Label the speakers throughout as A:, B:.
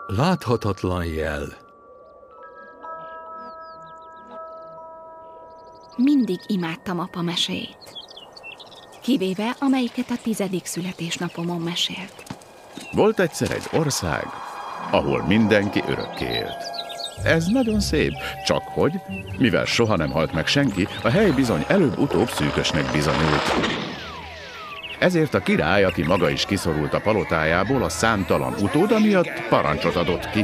A: Láthatatlan jel.
B: Mindig imádtam apa meséit. Kivéve, amelyiket a 10. születésnapomon mesélt.
C: Volt egyszer egy ország, ahol mindenki örökké élt. Ez nagyon szép, csak hogy, mivel soha nem halt meg senki, a hely bizony előbb-utóbb szűkösnek bizonyult. Ezért a király, aki maga is kiszorult a palotájából, a számtalan utóda miatt parancsot adott ki.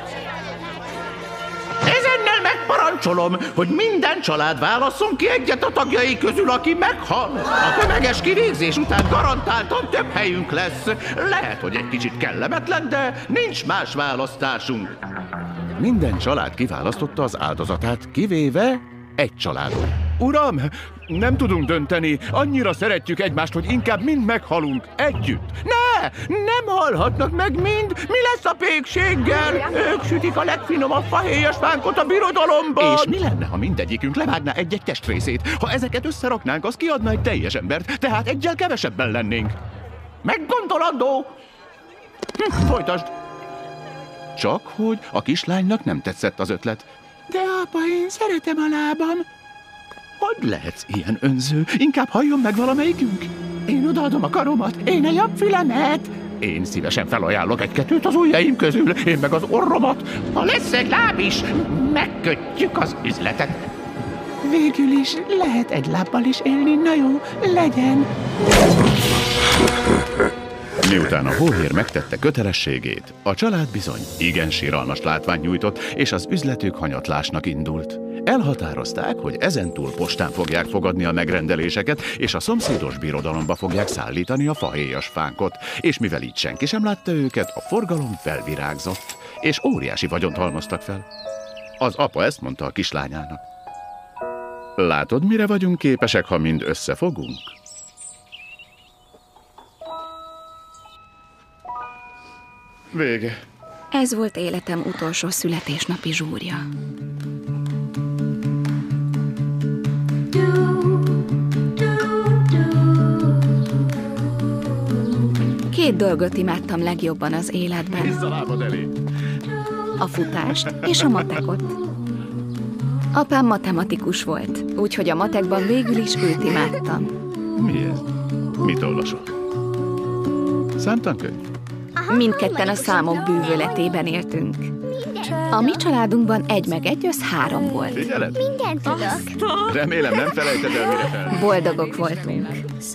D: Ezennel megparancsolom, hogy minden család válasszon ki egyet a tagjai közül, aki meghal. A tömeges kivégzés után garantáltan több helyünk lesz. Lehet, hogy egy kicsit kellemetlen, de nincs más választásunk.
C: Minden család kiválasztotta az áldozatát, kivéve egy családot. Uram, nem tudunk dönteni, annyira szeretjük egymást, hogy inkább mind meghalunk együtt.
D: Nem halhatnak meg mind. Mi lesz a pékséggel? Ők sütik a legfinomabb fahéjas fánkot a birodalomban.
C: És mi lenne, ha mindegyikünk levágná egy-egy testrészét? Ha ezeket összeraknánk, az kiadna egy teljes embert, tehát egyel kevesebben lennénk.
D: Meggondolandó! Folytasd!
C: Csak hogy a kislánynak nem tetszett az ötlet.
D: De apa, én szeretem a lábam.
C: Hogy lehetsz ilyen önző? Inkább halljon meg valamelyikünk.
D: Én odaadom a karomat, én a jobb fülemet.
C: Én szívesen felajánlok egy-kettőt az ujjaim közül, én meg az orromat.
D: Ha lesz egy láb is, megkötjük az üzletet.
E: Végül is lehet egy lábbal is élni, na jó, legyen.
C: Miután a hóhér megtette kötelességét, a család bizony igen siralmas látványt nyújtott, és az üzletük hanyatlásnak indult. Elhatározták, hogy ezentúl postán fogják fogadni a megrendeléseket, és a szomszédos birodalomba fogják szállítani a fahéjas fánkot, és mivel így senki sem látta őket, a forgalom felvirágzott, és óriási vagyont halmoztak fel. Az apa ezt mondta a kislányának. Látod, mire vagyunk képesek, ha mind összefogunk? Vége.
B: Ez volt életem utolsó születésnapi zsúrja. Két dolgot imádtam legjobban az életben. A futást és a matekot. Apám matematikus volt, úgyhogy a matekban végül is őt imádtam.
C: Mi ez? Mit olvasol? Számtankönyv?
B: Mindketten a számok bűvöletében éltünk. A mi családunkban 1 meg 1 = 3 volt.
C: Figyeled?
F: Mindent tudok.
C: Remélem nem felejted el, mire fel.
B: Boldogok voltunk.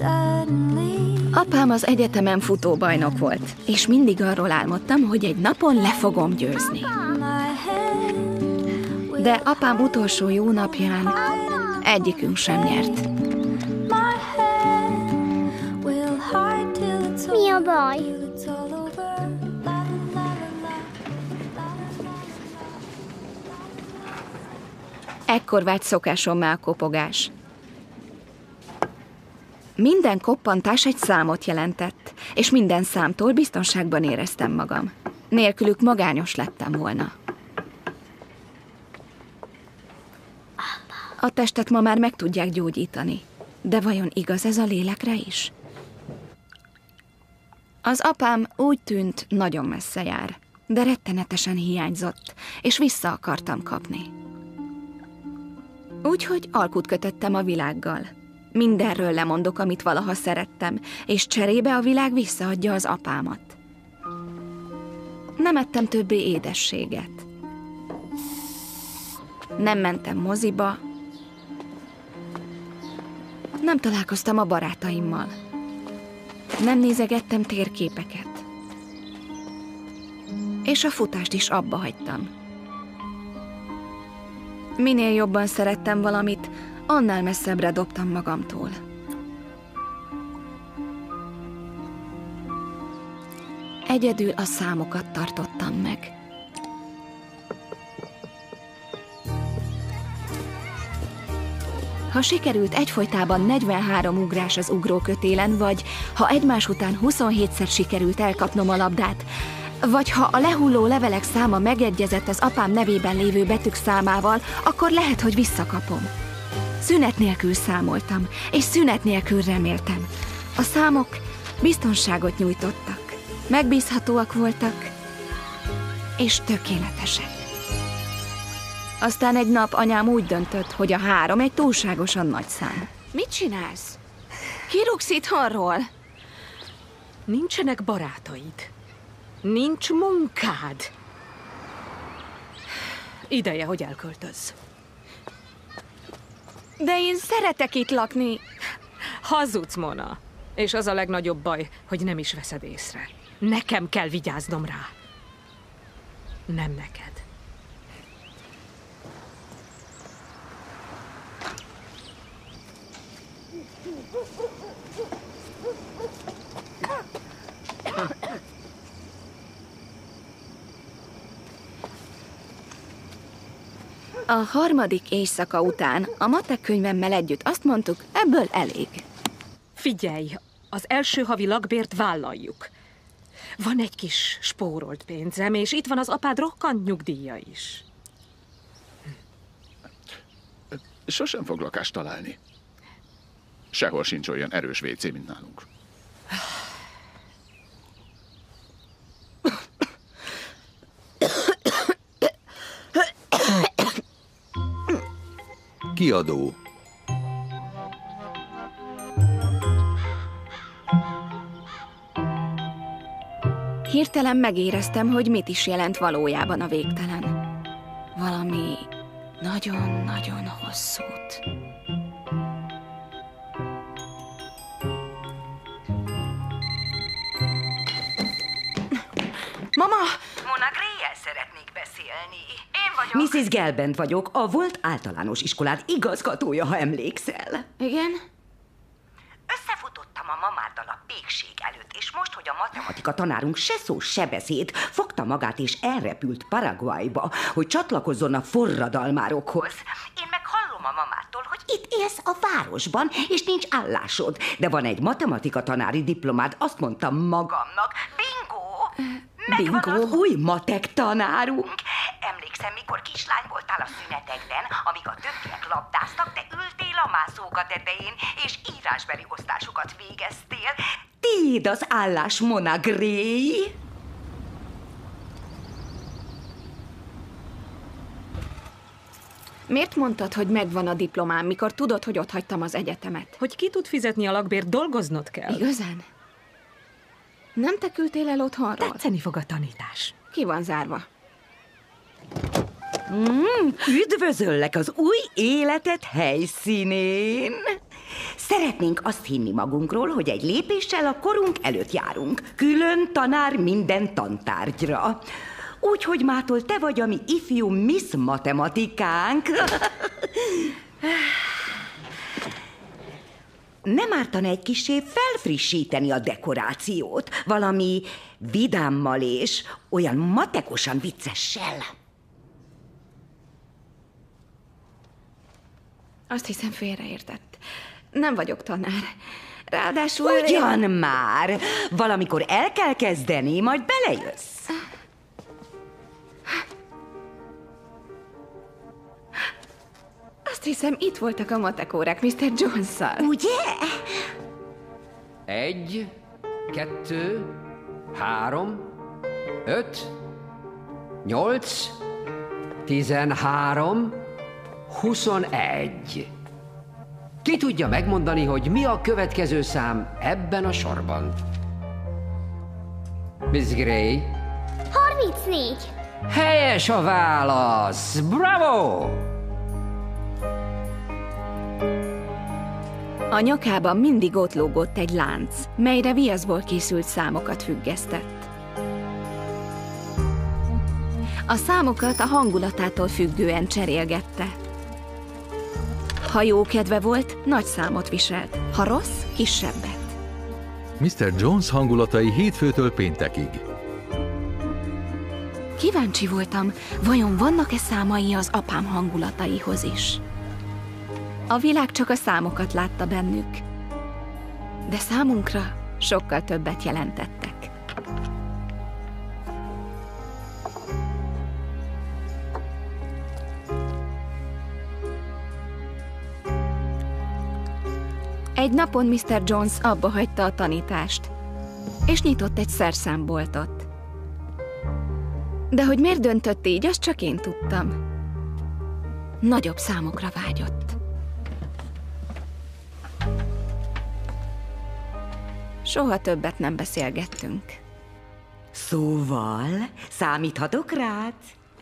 B: Apám az egyetemen futóbajnok volt, és mindig arról álmodtam, hogy egy napon le fogom győzni. De apám utolsó jó napján egyikünk sem nyert.
F: Mi a baj?
B: Ekkor vált szokásommá a kopogás. Minden koppantás egy számot jelentett, és minden számtól biztonságban éreztem magam. Nélkülük magányos lettem volna. A testet ma már meg tudják gyógyítani, de vajon igaz ez a lélekre is? Az apám úgy tűnt, nagyon messze jár, de rettenetesen hiányzott, és vissza akartam kapni. Úgyhogy alkut kötöttem a világgal. Mindenről lemondok, amit valaha szerettem, és cserébe a világ visszaadja az apámat. Nem ettem többé édességet. Nem mentem moziba. Nem találkoztam a barátaimmal. Nem nézegettem térképeket. És a futást is abba hagytam. Minél jobban szerettem valamit, annál messzebbre dobtam magamtól. Egyedül a számokat tartottam meg. Ha sikerült egyfolytában 43 ugrás az ugrókötélen, vagy ha egymás után 27-szer sikerült elkapnom a labdát, vagy ha a lehulló levelek száma megegyezett az apám nevében lévő betűk számával, akkor lehet, hogy visszakapom. Szünet nélkül számoltam, és szünet nélkül reméltem. A számok biztonságot nyújtottak, megbízhatóak voltak, és tökéletesek. Aztán egy nap anyám úgy döntött, hogy a 3 egy túlságosan nagy szám. Mit csinálsz? Kirúgsz itthonról?
A: Nincsenek barátaid. Nincs munkád. Ideje, hogy elköltözz.
B: De én szeretek itt lakni.
A: Hazudsz, Mona. És az a legnagyobb baj, hogy nem is veszed észre. Nekem kell vigyáznom rá. Nem neked.
B: A 3. éjszaka után a matek könyvemmel együtt azt mondtuk, ebből elég.
A: Figyelj, az első havi lakbért vállaljuk. Van egy kis spórolt pénzem, és itt van az apád rokkant nyugdíja is.
C: Sosem fog lakást találni. Sehol sincs olyan erős WC, mint nálunk.
G: Kiadó.
B: Hirtelen megéreztem, hogy mit is jelent valójában a végtelen. Valami nagyon-nagyon hosszút. Mama!
H: Mona Gray-jel szeretnék beszélni. Én vagyok.
I: Mrs. Gelbent vagyok, a volt általános iskolád igazgatója, ha emlékszel.
B: Igen?
H: Összefutottam a mamáddal a pékség előtt, és most, hogy a
I: Matematika tanárunk se szó, se beszéd, fogta magát és elrepült Paraguayba, hogy csatlakozzon a forradalmárokhoz.
H: Én meg hallom a mamától, hogy
I: Itt élsz a városban, és nincs állásod, de van egy matematika tanári diplomád, azt mondtam magamnak.
H: bingo!
I: Bingo, új matek tanárunk.
H: Emlékszem, mikor kislány voltál a szünetekben, amíg a többiek labdáztak, te ültél a mászóka tetején, és írásbeli osztásokat végeztél.
I: Tiéd az állás, Mona Gray.
B: Miért mondtad, hogy megvan a diplomám, mikor tudod, hogy ott hagytam az egyetemet?
A: Hogy ki tud fizetni a lakbért, dolgoznod kell.
B: Igazán? Nem te küldtél el otthonról?
A: Tetszeni fog a tanítás.
B: Ki van zárva?
I: Üdvözöllek az új életed helyszínén. Szeretnénk azt hinni magunkról, hogy egy lépéssel a korunk előtt járunk. Külön tanár minden tantárgyra. Úgyhogy mától te vagy a mi ifjú Miss Matematikánk. Nem ártana egy kissé felfrissíteni a dekorációt, valami vidámmal és olyan matekosan viccessel.
B: Azt hiszem, félreértett. Nem vagyok tanár. Ráadásul...
I: Ugyan már! Valamikor el kell kezdeni, majd belejössz.
B: Azt hiszem, itt voltak a matekórák Mr. Jones-szal.
I: Ugye?
J: 1, 2, 3, 5, 8, 13, 21. Ki tudja megmondani, hogy mi a következő szám ebben a sorban? Miss Gray?
F: 34.
J: Helyes a válasz! Bravo!
B: A nyakában mindig ott lógott egy lánc, melyre viaszból készült számokat függesztett. A számokat a hangulatától függően cserélgette. Ha jó kedve volt, nagy számot viselt, ha rossz, kisebbet.
K: Mr. Jones hangulatai hétfőtől péntekig.
B: Kíváncsi voltam, vajon vannak-e számai az apám hangulataihoz is? A világ csak a számokat látta bennük, de számunkra sokkal többet jelentettek. Egy napon Mr. Jones abba hagyta a tanítást, és nyitott egy szerszámboltot. De hogy miért döntött így, azt csak én tudtam. Nagyobb számokra vágyott. Soha többet nem beszélgettünk.
I: Szóval, számíthatok rád?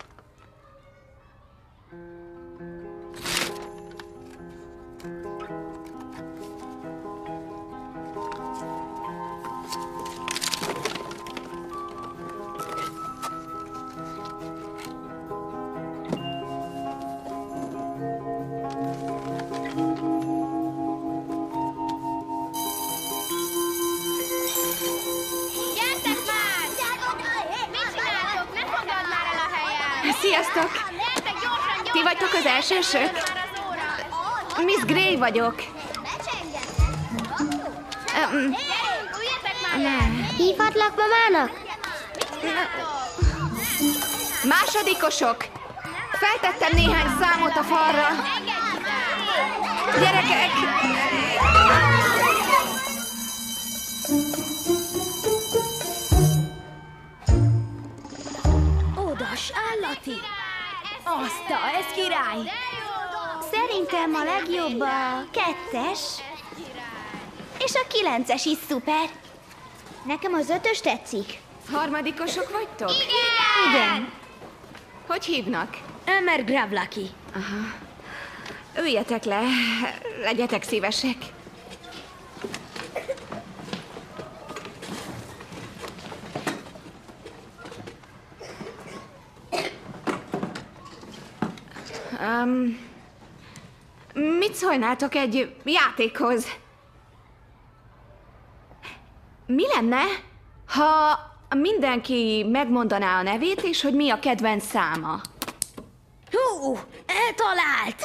B: Sziasztok! Ti vagytok az elsősök? Miss Gray vagyok.
F: Hívhatlak mamának?
B: Másodikosok! Feltettem néhány számot a falra. Gyerekek!
F: Ódas állati! Ez király! Szerintem a legjobb a 2-es, és a 9-es is szuper. Nekem az 5-ös tetszik.
B: Harmadikosok vagytok?
F: Igen.
B: Hogy hívnak?
F: Ömer Gravlaki.
B: Aha. Üljetek le, legyetek szívesek. Mit szólnátok egy játékhoz? Mi lenne, ha mindenki megmondaná a nevét, és hogy mi a kedvenc száma?
F: Hú, eltalált!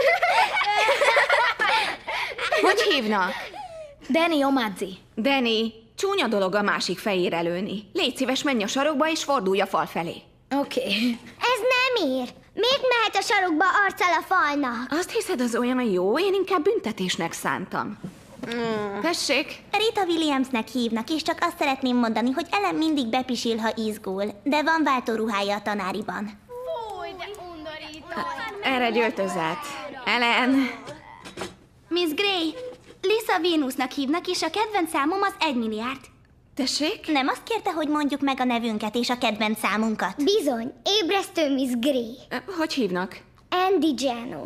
B: Hogy hívnak?
F: Danny Omadzi.
B: Danny, csúnya dolog a másik fejére lőni. Légy szíves, menj a sarokba, és fordulj a fal felé.
F: Oké. Ez nem ér. Miért mehet a sarokba arccal a falnak?
B: Azt hiszed, az olyan jó? Én inkább büntetésnek szántam. Tessék?
F: Rita Williamsnek hívnak, és csak azt szeretném mondani, hogy Ellen mindig bepisil, ha izgul, de van váltóruhája a tanáriban.
G: Fúj, de undorító!
B: Erre egy öltözet. Ellen!
F: Miss Gray, Lisa Venusnak hívnak, és a kedvenc számom az 1 milliárd.
B: Tessék?
F: Nem azt kérte, hogy mondjuk meg a nevünket és a kedvenc számunkat? Bizony, ébresztő Miss Gray.
B: Hogy hívnak?
F: Andy Jano.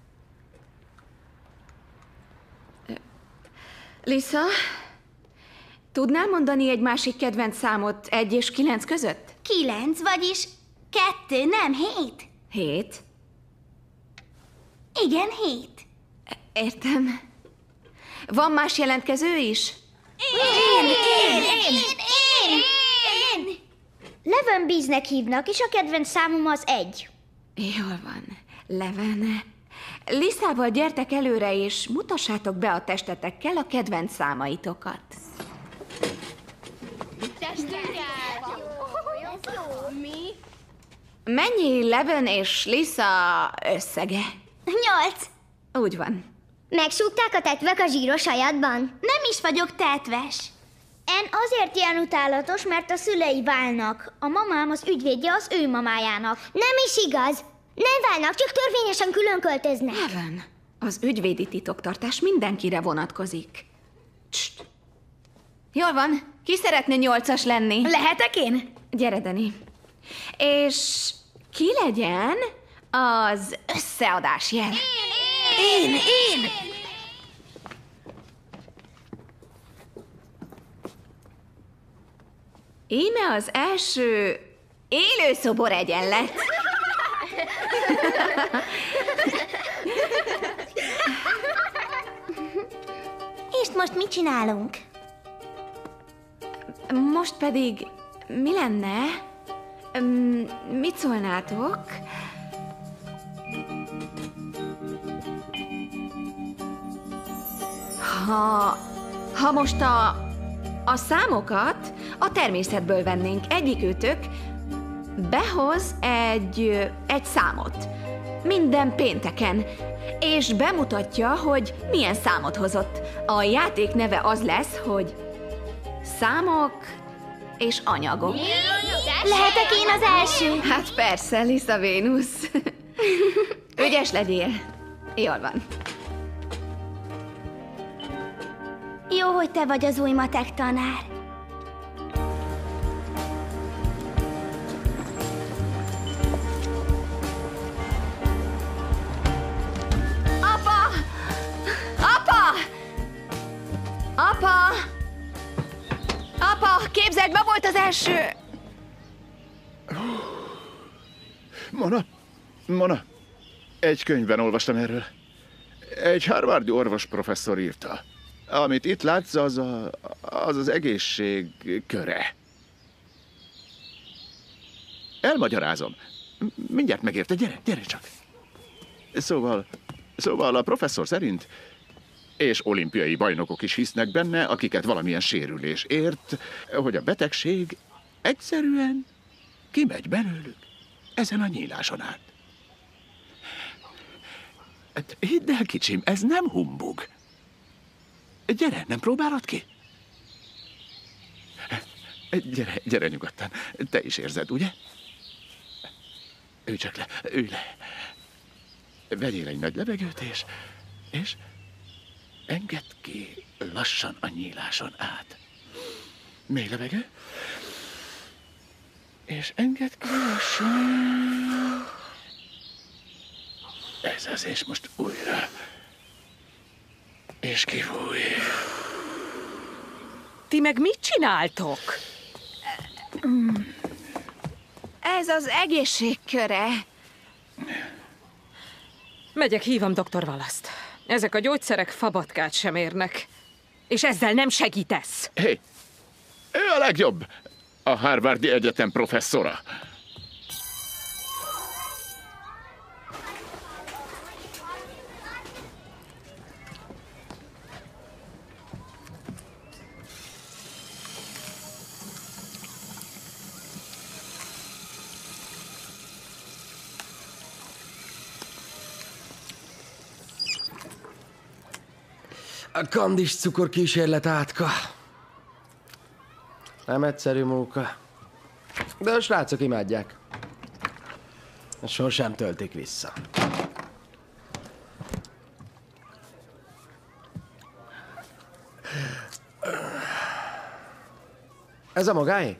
B: Lisa, tudnál mondani egy másik kedvenc számot 1 és 9 között?
F: 9, vagyis 2, nem 7.
B: 7?
F: Igen, 7.
B: Értem. Van más jelentkező is?
F: Én! Leven Beesnek hívnak, és a kedvenc számom az 1.
B: Jól van. Leven. Lisával gyertek előre, és mutassátok be a testetekkel a kedvenc számaitokat.
G: Mi?
B: Mennyi Leven és Lisa összege?
F: 8.
B: Úgy van.
F: Megsúgták a tetvek a zsíros sajadban? Nem is vagyok tetves. En azért ilyen utálatos, mert a szülei válnak. A mamám az ügyvédje az ő mamájának. Nem is igaz. Nem válnak, csak törvényesen külön költöznek.
B: Leven, az ügyvédi titoktartás mindenkire vonatkozik. Csst. Jól van, ki szeretne 8-as lenni?
F: Lehetek én?
B: Gyere, Dani. És ki legyen az összeadás jel?
F: Én!
B: Íme az első élőszobor egyenlet.
F: És most mit csinálunk?
B: Most pedig mi lenne? Mit szólnátok? Ha most a számokat a természetből vennénk, egyikőtök behoz egy számot minden pénteken, és bemutatja, hogy milyen számot hozott. A játék neve az lesz, hogy számok és anyagok.
F: Lehetek én az első?
B: Hát persze, Lisa Vénusz. Ügyes legyél. Jól van.
F: Jó, hogy te vagy az új matek tanár.
B: Apa! Apa! Apa! Apa, képzeld, ma volt az első!
C: Mona, egy könyvben olvastam erről. Egy harvardi orvosprofesszor írta. Amit itt látsz, az egészség köre. Elmagyarázom. Mindjárt megérted, gyere csak. Szóval a professzor szerint, és olimpiai bajnokok is hisznek benne, akiket valamilyen sérülés ért, hogy a betegség egyszerűen kimegy belőlük ezen a nyíláson át. Hidd el, kicsim, ez nem humbug. Gyere, nem próbálod ki? Gyere nyugodtan. Te is érzed, ugye? Ülj csak le, ülj le. Vegyél egy nagy levegőt, és engedd ki lassan a nyíláson át. Mély levegő. És engedd ki lassan. Ez az, és most újra. És kifúj.
A: Ti meg mit csináltok?
B: Ez az egészség köre.
A: Megyek, hívom Dr. Wallace-t. Ezek a gyógyszerek fabatkát sem érnek. És ezzel nem segítesz.
C: Hé, ő a legjobb. A Harvardi Egyetem professzora.
L: A kandis cukorkísérlet, Átka. Nem egyszerű munka. De a srácok imádják. Sosem töltik vissza. Ez a magáé?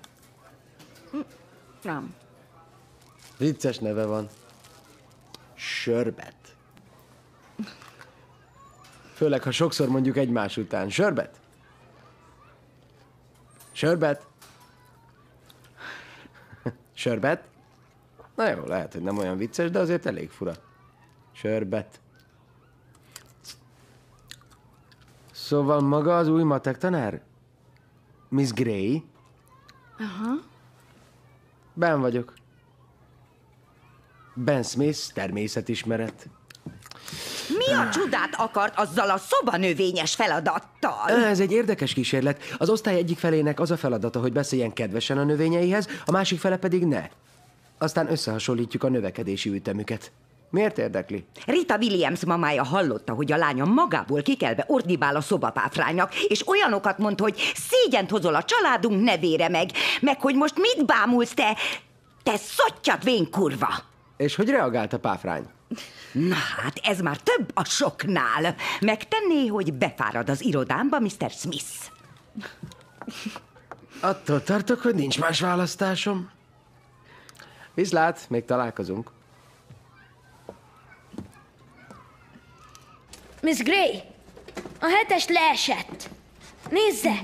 B: Nem.
L: Vicces neve van. Sörbet. Főleg, ha sokszor mondjuk egymás után. Sörbet? Sörbet? Sörbet? Na jó, lehet, hogy nem olyan vicces, de azért elég fura. Sörbet. Szóval maga az új matek tanár? Miss Gray?
B: Aha.
L: Ben vagyok. Ben Smith, természetismeret.
I: Mi a csodát akart azzal a szobanövényes feladattal?
L: Ez egy érdekes kísérlet. Az osztály egyik felének az a feladata, hogy beszéljen kedvesen a növényeihez, a másik fele pedig ne. Aztán összehasonlítjuk a növekedési ütemüket. Miért érdekli?
I: Rita Williams mamája hallotta, hogy a lánya magából kikelve ordibál a szobapáfránynak, és olyanokat mond, hogy szégyent hozol a családunk nevére meg hogy most mit bámulsz te szottyat vén kurva!
L: És hogy reagált a páfrány?
I: Na hát, ez már több a soknál. Megtenné, hogy befárad az irodámba, Mr. Smith.
L: Attól tartok, hogy nincs más választásom. Viszlát, még találkozunk.
F: Miss Gray, a 7-es leesett. Nézze!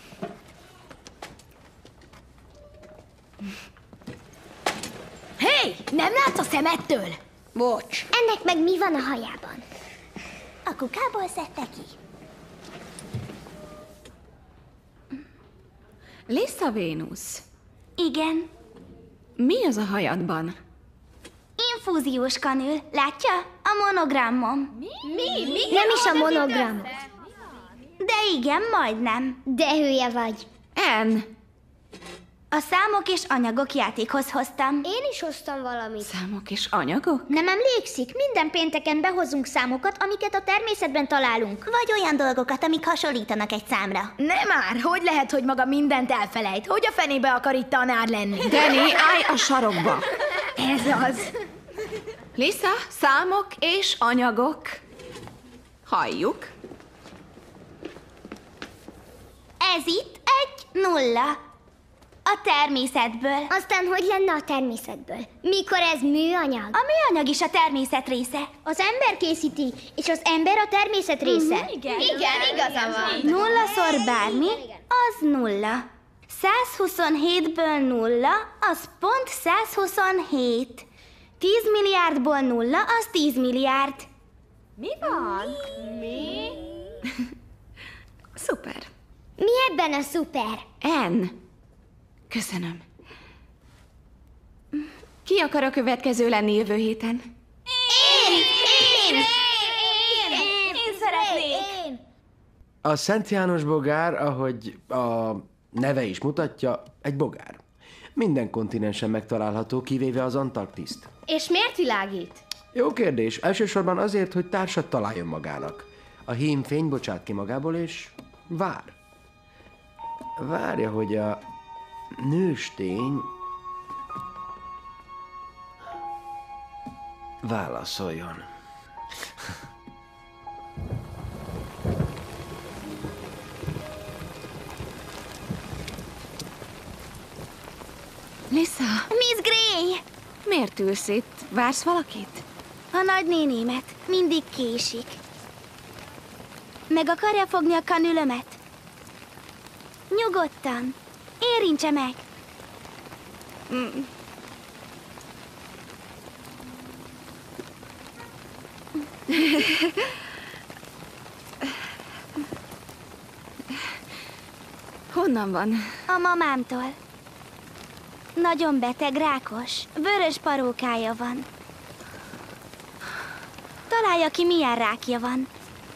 F: Hé, nem látsz a szemettől? Bocs. Ennek meg mi van a hajában? A kukából szedte ki.
B: Lisa Vénusz.
F: Igen.
B: Mi az a hajadban?
F: Infúziós kanül. Látja? A monogramom. Mi? Nem is a monogram. De igen, majdnem. De hülye vagy.
B: Anne.
F: A számok és anyagok játékhoz hoztam. Én is hoztam valamit.
B: Számok és anyagok?
F: Nem emlékszik? Minden pénteken behozunk számokat, amiket a természetben találunk. Vagy olyan dolgokat, amik hasonlítanak egy számra.
G: Nem már, hogy lehet, hogy maga mindent elfelejt? Hogy a fenébe akar itt tanár lenni?
B: Danny, állj a sarokba!
G: Ez az.
B: Lisa, számok és anyagok. Halljuk.
F: Ez itt egy 0. A természetből. Aztán hogy lenne a természetből? Mikor ez műanyag? A műanyag is a természet része. Az ember készíti, és az ember a természet része.
G: Igen, igaza van.
F: 0-szor bármi, az 0. 127-ből 0, az pont 127. 10 milliárdból 0, az 10 milliárd.
G: Mi van? Mi?
B: Szuper.
F: Mi ebben a szuper?
B: N. Köszönöm. Ki akar a következő lenni jövő héten?
G: Én szeretnék.
L: A Szent János bogár, ahogy a neve is mutatja, egy bogár. Minden kontinensen megtalálható, kivéve az Antarktiszt.
G: És miért világít?
L: Jó kérdés. Elsősorban azért, hogy társat találjon magának. A hím fény bocsát ki magából, és vár. Várja, hogy a nőstény válaszoljon.
B: Lisa,
F: Miss Gray!
B: miért ülsz itt? Vársz valakit?
F: A nagynénémet mindig késik. Meg akarja fogni a kanülömet? Nyugodtan. Érintse meg.
B: Honnan van?
F: A mamámtól. Nagyon beteg, rákos. Vörös parókája van. Találja ki, milyen rákja van.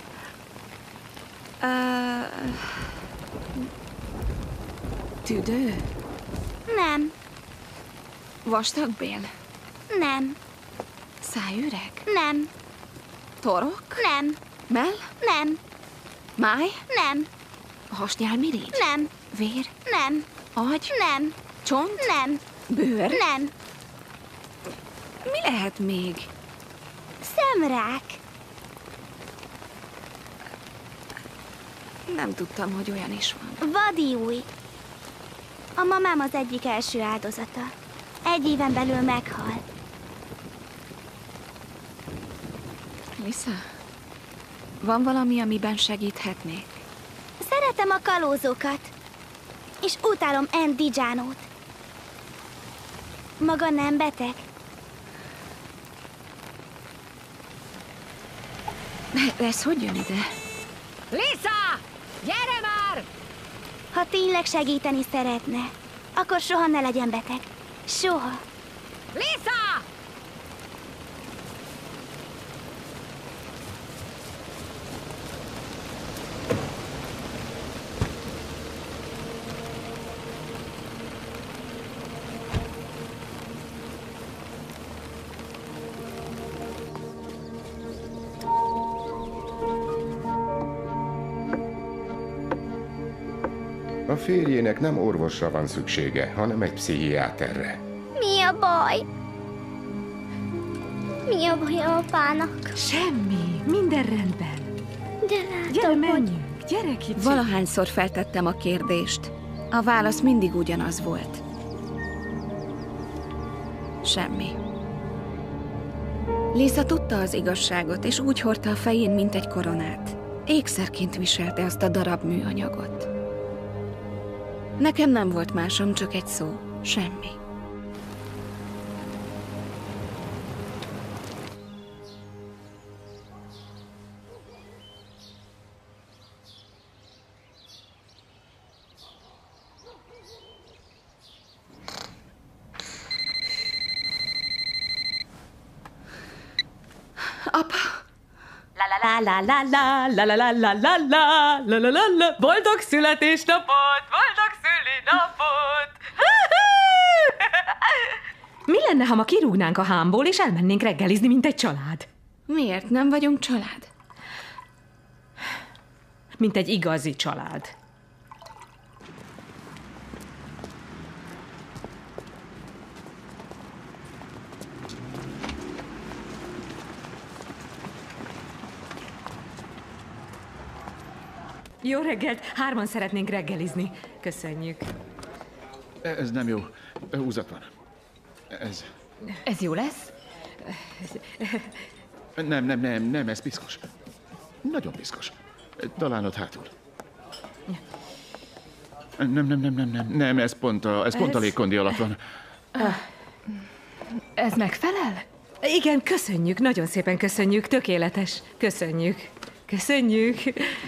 B: Tüdő?
F: Nem,
B: Vastagbél?
F: nem,
B: Szájüreg?
F: nem,
B: Torok?
F: nem,
B: Mell?
F: nem,
B: Máj?
F: nem,
B: Hasnyálmirigy?
F: nem,
B: Vér?
F: nem,
B: Agy?
F: nem,
B: Csont?
F: nem,
B: Bőr?
F: nem.
B: Mi lehet még?
F: Szemrák.
B: Nem tudtam, hogy olyan is van.
F: Vadiúj. A mamám az egyik első áldozata. 1 éven belül meghal.
B: Lisa, van valami, amiben segíthetnék?
F: Szeretem a kalózókat. És utálom Ann Dijánót. Maga nem beteg?
B: Ez hogy jön ide?
G: Lisa! Gyere már!
F: Ha tényleg segíteni szeretne, akkor soha ne legyen beteg. Soha.
G: Lisa!
M: A férjének nem orvosra van szüksége, hanem egy pszichiáterre.
F: Mi a baj? Mi a baj apának?
A: Semmi, minden rendben.
F: De látom,
A: Gyere,
F: hogy...
A: menjünk, gyere kicsit.
B: Valahányszor feltettem a kérdést, a válasz mindig ugyanaz volt. Semmi. Lisa tudta az igazságot, és úgy hordta a fején, mint egy koronát. Ékszerként viselte azt a darab műanyagot. Nekem nem volt másom, csak egy szó. Semmi. Apa!
A: La la la la la la la la la la la la la la. Boldog születésnapot, boldog szülinapot! Mi lenne, ha ma kirúgnánk a hámból, és elmennénk reggelizni, mint egy család?
B: Miért nem vagyunk család?
A: Mint egy igazi család. Jó reggelt! 3-an szeretnénk reggelizni. Köszönjük.
C: Ez nem jó. Húzat van.
A: Ez jó lesz?
C: Nem, ez piszkos. Nagyon piszkos. Talán ott hátul. Nem, ez pont a légkondi alatt van.
A: Ez megfelel? Igen, köszönjük, nagyon szépen köszönjük, tökéletes. Köszönjük. Köszönjük.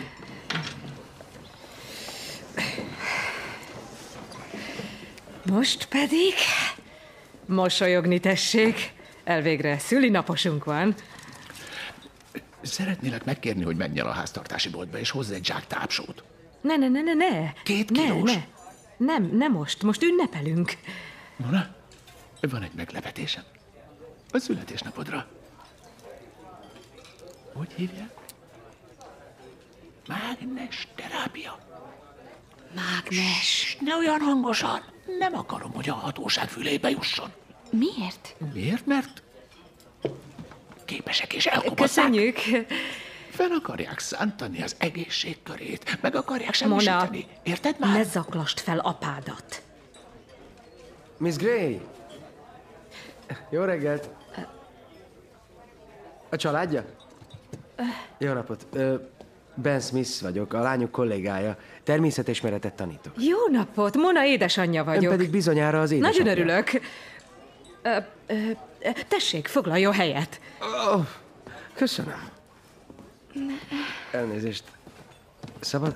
A: Most pedig mosolyogni tessék. Elvégre szülinaposunk van.
D: Szeretnélek megkérni, hogy menj el a háztartási boltba, és hozz egy zsák tápsót.
A: Ne.
D: 2 kilós?
A: Nem most ünnepelünk.
D: Mona, van egy meglepetésem. A születésnapodra. Hogy hívják? Mágnes terápia.
B: Mágnes.
D: Ne olyan hangosan. Nem akarom, hogy a hatóság fülébe jusson.
B: Miért?
D: Miért? Mert képesek és elkobozzák.
A: Köszönjük.
D: Fel akarják szántani az egészségkörét. Meg akarják semmisíteni.
A: Mona,
D: érted már?
A: ne zaklasd fel apádat.
L: Miss Gray! Jó reggelt! A családja? Jó napot! Ben Smith vagyok, a lányok kollégája. Természetesmeretet tanítok.
A: Jó napot! Mona édesanyja vagyok.
L: Ön pedig bizonyára az édesapja.
A: Nagyon örülök. Tessék, foglaljon helyet.
L: Köszönöm. Elnézést. Szabad?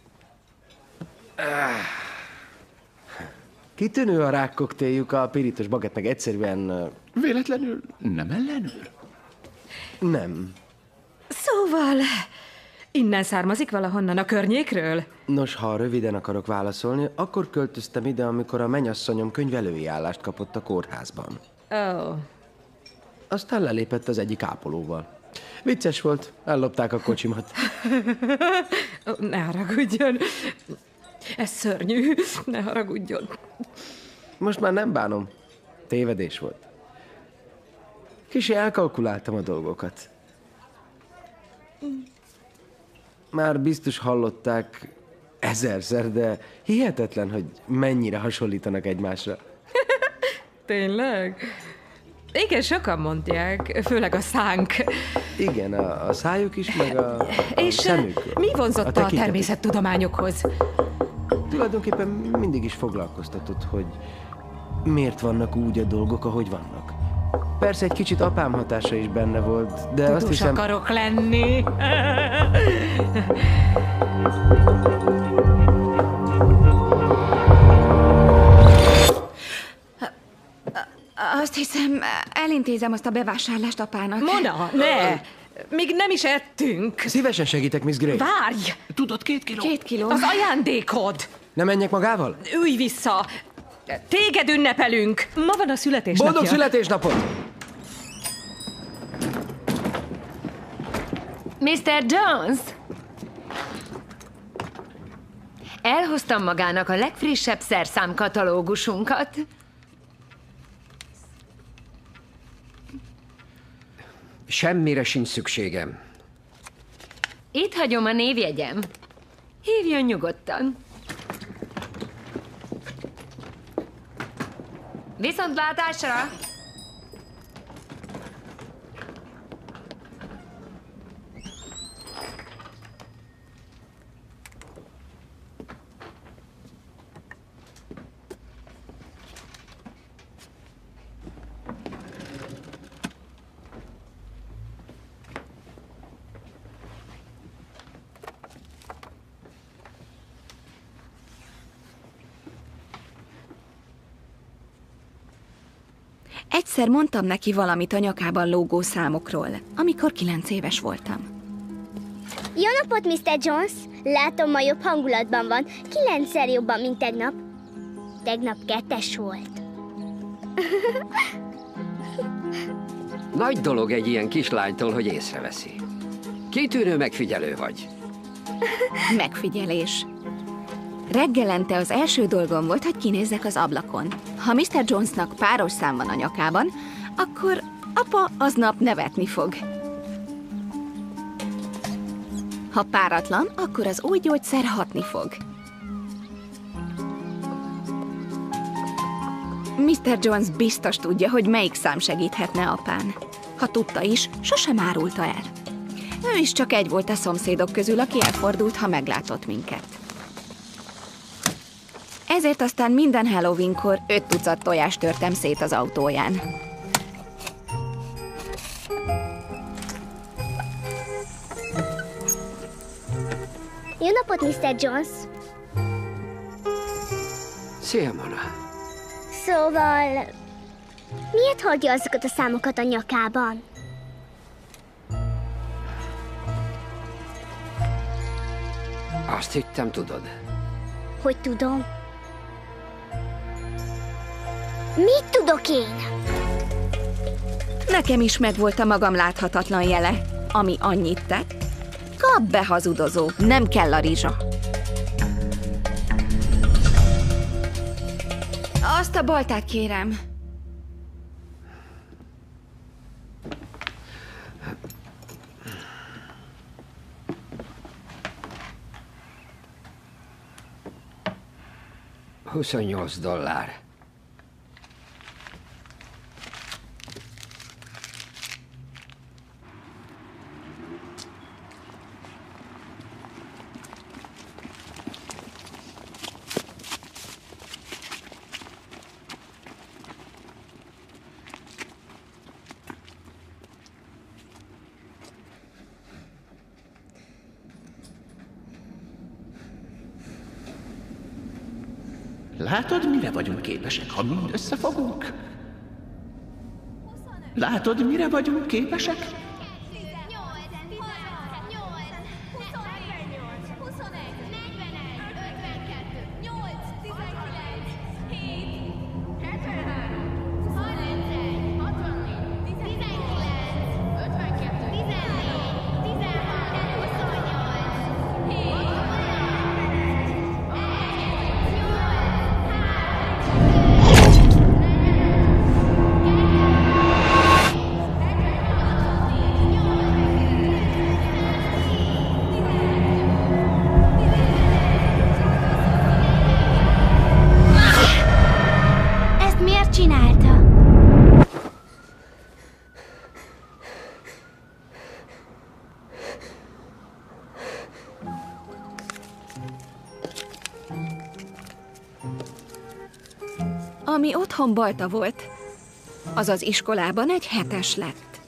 L: Kitűnő a rákkoktéljük, a pirítos bagett meg egyszerűen...
D: Véletlenül nem ellenőr?
L: Nem.
A: Szóval, innen származik valahonnan a környékről?
L: Nos, ha röviden akarok válaszolni, akkor költöztem ide, amikor a mennyasszonyom könyvelői állást kapott a kórházban.
A: Oh.
L: Aztán lelépett az egyik ápolóval. Vicces volt, ellopták a kocsimat.
A: Ne haragudjon. Ez szörnyű. Ne haragudjon.
L: Most már nem bánom. Tévedés volt. Kicsi elkalkuláltam a dolgokat. Már biztos hallották 1000-szer, de hihetetlen, hogy mennyire hasonlítanak egymásra.
A: Tényleg? Igen, sokan mondják, főleg a szánk.
L: Igen, a szájuk is, meg a
A: és
L: szemük.
A: Mi vonzott a természettudományokhoz?
L: Tulajdonképpen mindig is foglalkoztatott, hogy miért vannak úgy a dolgok, ahogy vannak. Persze egy kicsit apám hatása is benne volt, de
A: Tudós
L: azt hiszem...
A: akarok lenni.
B: Azt hiszem, elintézem azt a bevásárlást apának.
A: Mona, ne! Még nem is ettünk.
L: Szívesen segítek, Miss Gray.
A: Várj!
D: Tudod, 2 kiló?
B: 2 kiló.
A: Az ajándékod!
L: Nem menjek magával?
A: Ülj vissza! Téged ünnepelünk! Ma van a születésnapja.
L: Boldog születésnapot!
N: Mr. Jones! Elhoztam magának a legfrissebb szerszámkatalógusunkat.
J: Semmire sincs szükségem.
N: Itt hagyom a névjegyem. Hívjon nyugodtan. Viszontlátásra!
B: Egyszer mondtam neki valamit a nyakában lógó számokról, amikor 9 éves voltam.
F: Jó napot, Mr. Jones! Látom, ma jobb hangulatban van. 9-szer jobban, mint tegnap. Tegnap 2-es volt.
J: Nagy dolog egy ilyen kislánytól, hogy észreveszi. Kitűnő megfigyelő vagy.
B: Megfigyelés. Reggelente az első dolgom volt, hogy kinézzek az ablakon. Ha Mr. Jonesnak páros szám van a nyakában, akkor apa aznap nevetni fog. Ha páratlan, akkor az új gyógyszer hatni fog. Mr. Jones biztos tudja, hogy melyik szám segíthetne apán. Ha tudta is, sosem árulta el. Ő is csak egy volt a szomszédok közül, aki elfordult, ha meglátott minket. Ezért aztán minden Halloweenkor 5 tucat tojást törtem szét az autóján.
F: Jó napot, Mr. Jones!
J: Szia, Mona!
F: Szóval... miért hordja azokat a számokat a nyakában?
J: Azt hittem, tudod.
F: Hogy tudom? Mit tudok én?
B: Nekem is megvolt a magam láthatatlan jele, ami annyit tett. Kap be, hazudozó, nem kell a rizsa. Azt a baltát kérem.
J: $28.
D: Látod, mire vagyunk képesek, ha mind összefogunk? Látod, mire vagyunk képesek?
B: Ami otthon balta volt, az az iskolában egy 7-es lett.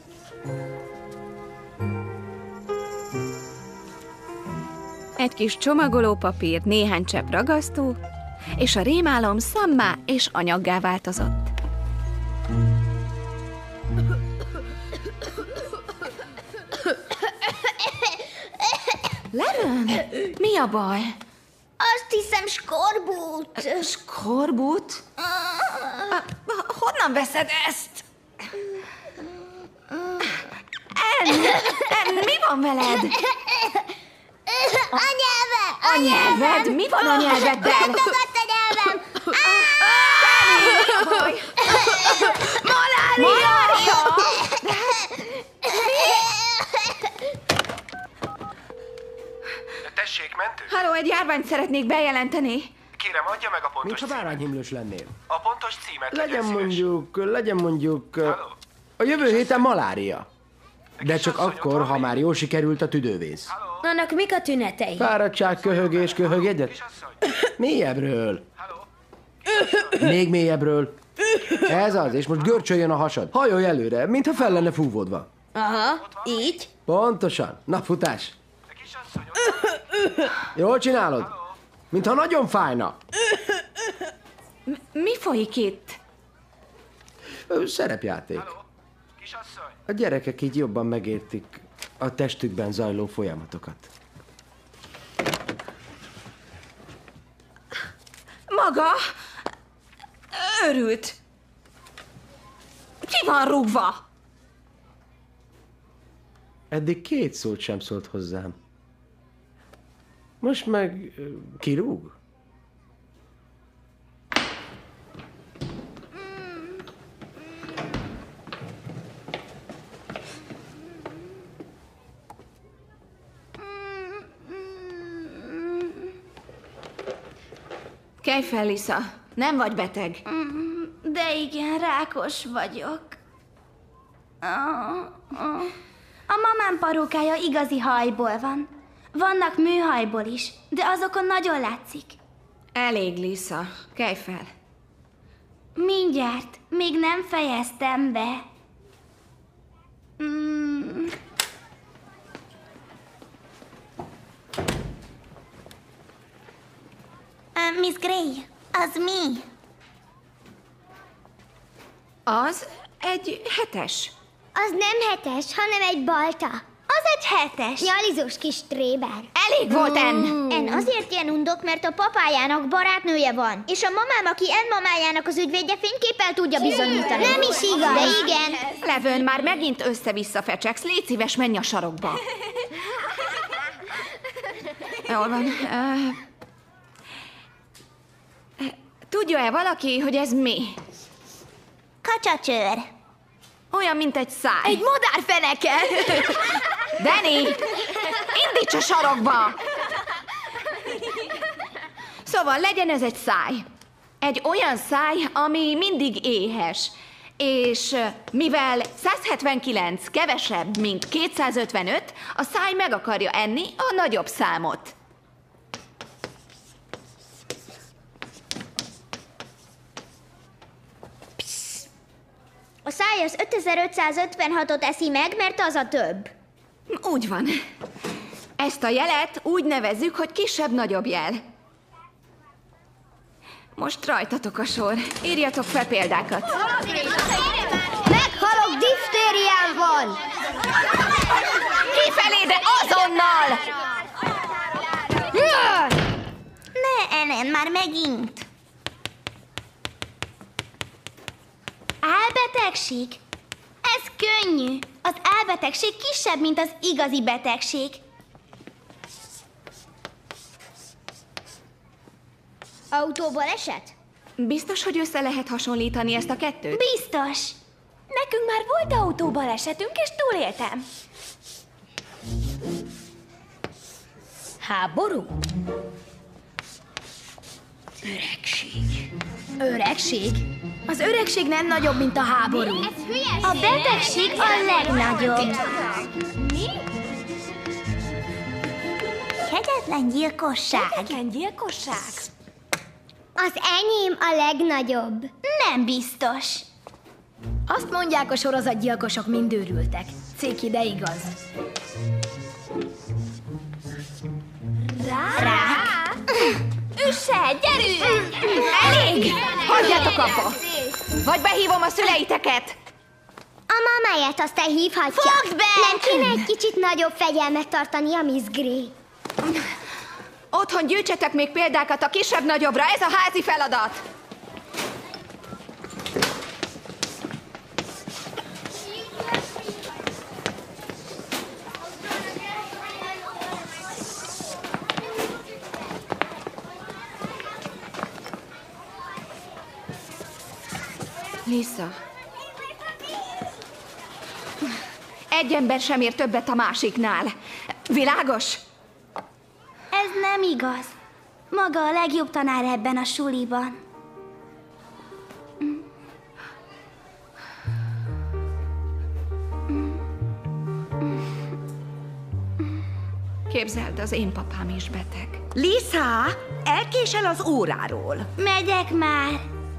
B: Egy kis csomagolópapír, néhány csepp ragasztó, és a rémálom szammá és anyaggá változott. Lemon, mi a baj?
F: Azt hiszem, skorbut.
B: Skorbut? Honnan veszed ezt? Ann, mi van veled?
F: A nyelvem!
B: A nyelved? Mi van a nyelveddel?
F: Megdagadt a nyelvem!
B: Malária!
O: Tessék, mentő?
B: Halló, egy járványt szeretnék bejelenteni.
O: Kérem, adja meg a pontos
L: Mintha bárányhimlős lennél.
O: A pontos címet
L: Legyen mondjuk... A jövő héten malária. De csak akkor, ha már jól sikerült a tüdővész.
G: Annak mik a tünetei?
L: Fáradtság, köhögés, köhög egyet? Mélyebbről. Még mélyebbről. Ez az, és most görcsöljön a hasad. Hajolj előre, mintha fel lenne fúvódva.
G: Aha, így?
L: Pontosan. Na, futás. Jól csinálod? Mintha nagyon fájna.
B: Mi folyik itt?
L: Szerepjáték. A gyerekek így jobban megértik a testükben zajló folyamatokat.
B: Maga? Őrült. Ki van rúgva?
L: Eddig 2 szót sem szólt hozzám. Most meg kirúg?
B: Kelj fel, Lisa. Nem vagy beteg.
F: De igen, rákos vagyok. A mamám parókája igazi hajból van. Vannak műhajból is, de azokon nagyon látszik.
B: Elég, Lisa. Kelj fel.
F: Mindjárt. Még nem fejeztem be. Miss Gray, az mi?
B: Az egy 7-es.
F: Az nem 7-es, hanem egy balta. Az egy 7-es. Nyalizós kis tréber.
B: Elég volt, Ann!
F: Ann azért ilyen undok, mert a papájának barátnője van. És a mamám, aki Ann mamájának az ügyvédje, fényképpel tudja bizonyítani. Nem is igaz. De igen.
B: Levőn, már megint össze-vissza fecseksz. Légy szíves, menj a sarokba. Jól van. Tudja-e valaki, hogy ez mi?
F: Kacsacsőr.
B: Olyan, mint egy száj.
G: Egy madárfeneke!
B: Danny! Indíts a sarokba! Szóval legyen ez egy száj. Egy olyan száj, ami mindig éhes. És mivel 179 kevesebb, mint 255, a száj meg akarja enni a nagyobb számot.
F: A száj az 5556-ot eszi meg, mert az a több.
B: Úgy van. Ezt a jelet úgy nevezzük, hogy kisebb-nagyobb jel. Most rajtatok a sor. Írjatok fel példákat.
F: Meghalok, diftériám van!
B: Kifelé, de azonnal!
F: Ne, Ellen, már megint. Álbetegség? Ez könnyű. Az álbetegség kisebb, mint az igazi betegség. Autóbaleset?
B: Biztos, hogy össze lehet hasonlítani ezt a kettőt?
F: Biztos. Nekünk már volt autóbalesetünk, és túléltem.
G: Háború?
F: Öregség.
G: Öregség? Az öregség nem nagyobb, mint a háború.
F: A betegség a legnagyobb.
G: Mi?
F: Kegyetlen gyilkosság.
G: Kegyetlen gyilkosság?
F: Az enyém a legnagyobb. Nem biztos.
G: Azt mondják, a sorozatgyilkosok mind őrültek. Céki, de igaz.
F: Rák? Üsse, gyerünk!
B: Elég! Hagyjátok abba! Vagy behívom a szüleiteket!
F: A mamáját aztán hívhatja. Fogd be! Nem kéne egy kicsit nagyobb fegyelmet tartani a Miss Gray.
B: Otthon gyűjtsetek még példákat a kisebb-nagyobbra, ez a házi feladat! Lisa. Egy ember sem ér többet a másiknál. Világos?
F: Ez nem igaz. Maga a legjobb tanár ebben a suliban.
B: Képzeld, az én papám is beteg.
I: Lisa, elkésel az óráról.
F: Megyek már.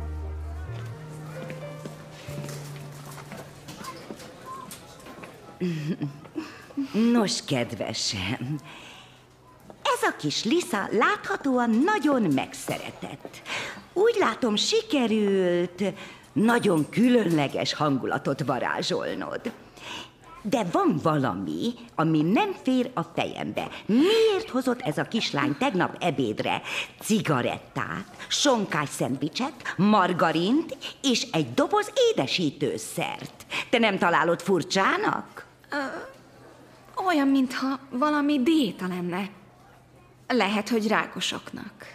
I: Nos, kedvesem, ez a kis Lisa láthatóan nagyon megszeretett. Úgy látom, sikerült nagyon különleges hangulatot varázsolnod. De van valami, ami nem fér a fejembe. Miért hozott ez a kislány tegnap ebédre cigarettát, sonkás szendvicset, margarint és egy doboz édesítőszert? Te nem találod furcsának?
B: Olyan, mintha valami diéta lenne. Lehet, hogy rákosoknak.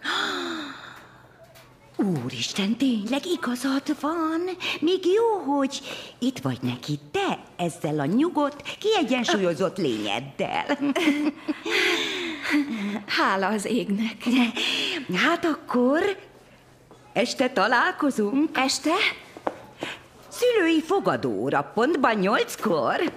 I: Úristen, tényleg igazad van. Még jó, hogy itt vagy neki te ezzel a nyugodt, kiegyensúlyozott lényeddel.
B: Hála az égnek.
I: Hát akkor este találkozunk.
B: Este?
I: Szülői fogadóra, pontban 8-kor.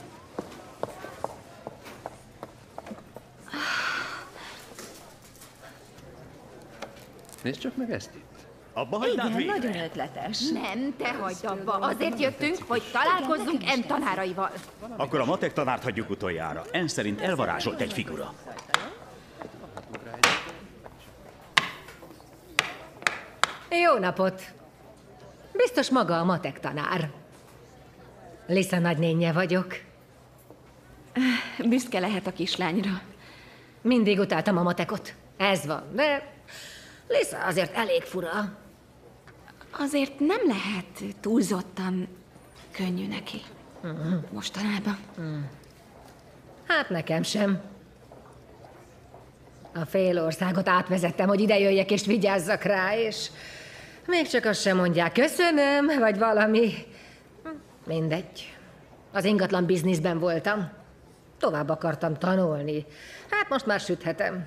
K: Nézd csak meg ezt itt.
P: Abba hagynád végre?
G: nagyon ötletes.
Q: Nem, te hagyd abba. Azért jöttünk, hogy találkozzunk N tanáraival.
P: Akkor a matek tanárt hagyjuk utoljára. N szerint elvarázsolt egy figura.
N: Jó napot! Biztos maga a matek tanár. Lisa nagynénje vagyok.
B: Büszke lehet a kislányra.
N: Mindig utáltam a matekot. Ez van, de Lisa azért elég fura.
B: Azért nem lehet túlzottan könnyű neki. Mostanában.
N: Hát nekem sem. A fél országot átvezettem, hogy ide jöjjek és vigyázzak rá, és még csak azt sem mondják, köszönöm, vagy valami. Mindegy. Az ingatlan bizniszben voltam. Tovább akartam tanulni. Hát most már süthetem.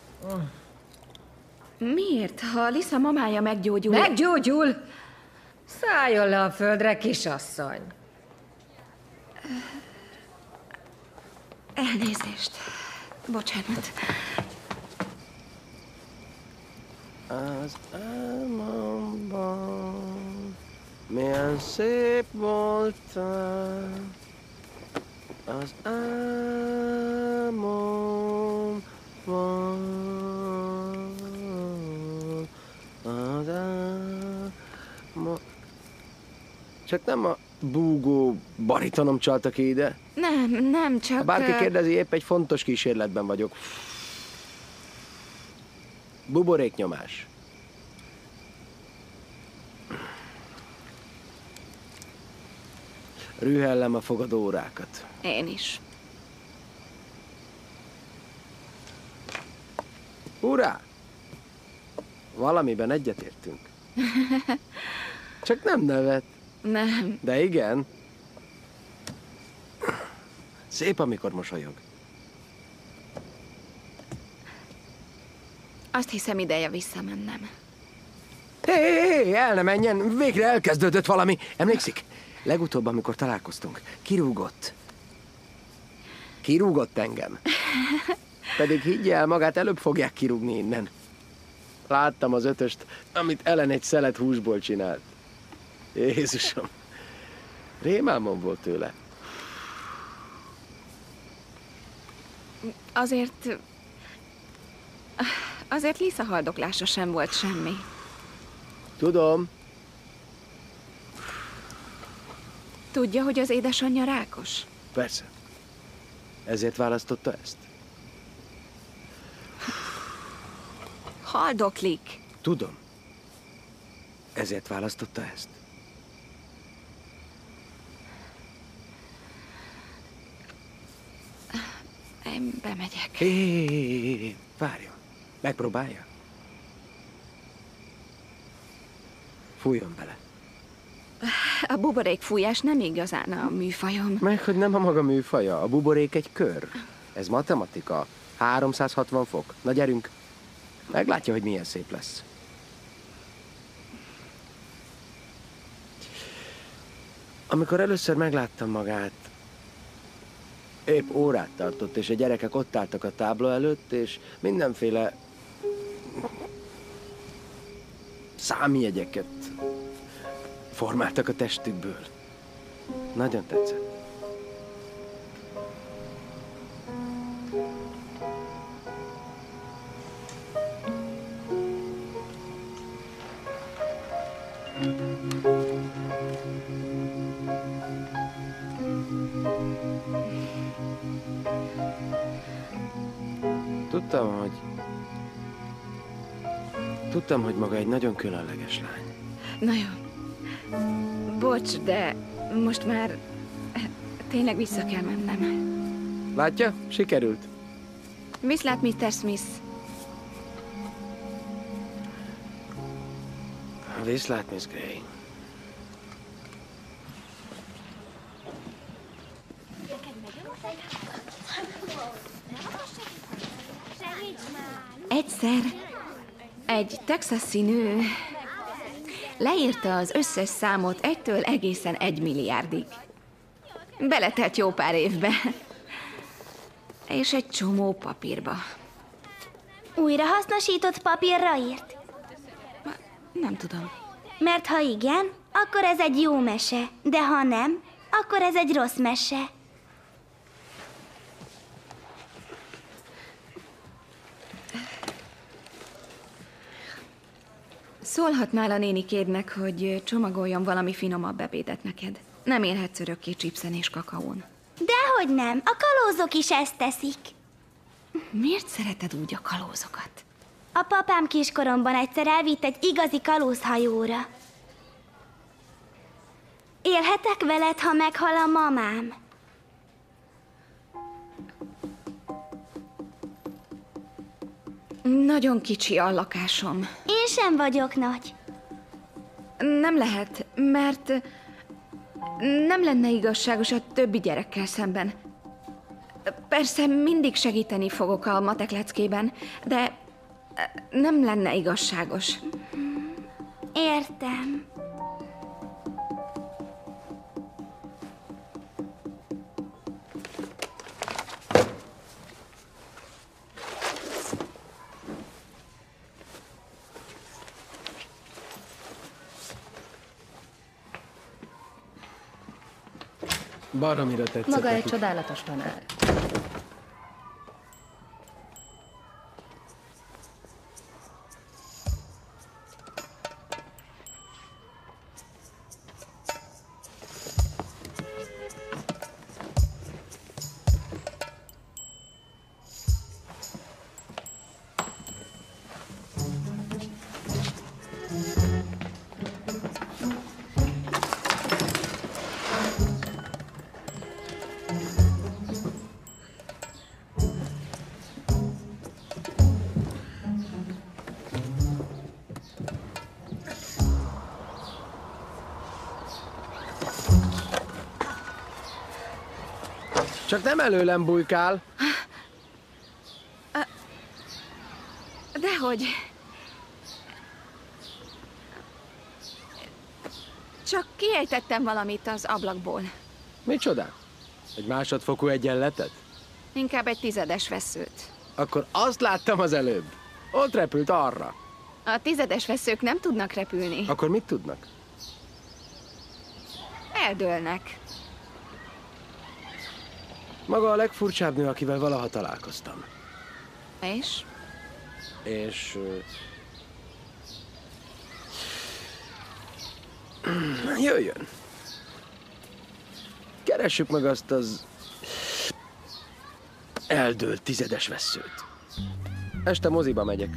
B: Miért? Ha Lisa mamája meggyógyul...
N: Meggyógyul? Szálljon le a földre, kisasszony.
B: Elnézést. Bocsánat.
L: Az álmomban milyen szép voltál, az álmomban, az álmomban. Csak nem a búgó baritonom csalta ki ide?
B: Nem, csak...
L: Ha bárki kérdezi, épp egy fontos kísérletben vagyok. Buboréknyomás. Rühellem a fogadó órákat.
B: Én is.
L: Urá! Valamiben egyetértünk. Csak nem nevet.
B: Nem.
L: De igen. Szép, amikor mosolyog.
B: Azt hiszem, ideje visszamennem.
L: Hé, el ne menjen! Végre elkezdődött valami. Emlékszik? Legutóbb, amikor találkoztunk, kirúgott. Kirúgott engem. Pedig higgy el, magát előbb fogják kirúgni innen. Láttam az 5-öst, amit Ellen egy szelet húsból csinált. Jézusom. Rémálmom volt tőle.
B: Azért Lisa haldoklása sem volt semmi.
L: Tudom.
B: Tudja, hogy az édesanyja rákos?
L: Persze. Ezért választotta ezt?
B: Haldoklik.
L: Tudom. Ezért választotta ezt?
B: Én bemegyek.
L: Hé, várjon. Megpróbálja. Fújjon bele.
B: A buborékfújás nem igazán a műfajom.
L: Meg, hogy nem a maga műfaja. A buborék egy kör. Ez matematika. 360 fok. Na gyerünk. Meglátja, hogy milyen szép lesz. Amikor először megláttam magát, épp órát tartott, és a gyerekek ott álltak a tábla előtt, és mindenféle számjegyeket formáltak a testükből. Nagyon tetszett. Tudtam, hogy maga egy nagyon különleges lány.
B: Na jó. Bocs, de most már tényleg vissza kell mennem.
L: Látja? Sikerült.
B: Viszlát, Mr. Smith.
L: Viszlát, Miss Gray.
B: Egyszer egy texasi nő leírta az összes számot 1-től egészen 1 milliárdig. Beletelt jó pár évbe. És egy csomó papírba.
F: Újrahasznosított papírra írt?
B: Nem tudom.
F: Mert ha igen, akkor ez egy jó mese, de ha nem, akkor ez egy rossz mese.
B: Szólhatnál a nénikédnek, hogy csomagoljon valami finomabb ebédet neked. Nem élhetsz örökké chipsen és kakaón.
F: Dehogy nem, a kalózok is ezt teszik.
B: Miért szereted úgy a kalózokat?
F: A papám kiskoromban egyszer elvitt egy igazi kalózhajóra. Élhetek veled, ha meghal a mamám?
B: Nagyon kicsi a lakásom.
F: Én sem vagyok nagy.
B: Nem lehet, mert nem lenne igazságos a többi gyerekkel szemben. Persze mindig segíteni fogok a matek leckében, de nem lenne igazságos.
F: Értem.
L: Baromira tetszett.
N: Maga egy csodálatos tanár.
L: Csak nem előlem bujkál.
B: Dehogy. Csak kiejtettem valamit az ablakból.
L: Micsoda? Egy másodfokú egyenletet?
B: Inkább egy 10-es vesszőt.
L: Akkor azt láttam az előbb. Ott repült arra.
B: A 10-es vesszők nem tudnak repülni.
L: Akkor mit tudnak?
B: Eldőlnek.
L: Maga a legfurcsább nő, akivel valaha találkoztam.
B: És?
L: És... jöjjön. Keressük meg azt az... eldőlt 10-es vesszőt. Este moziba megyek.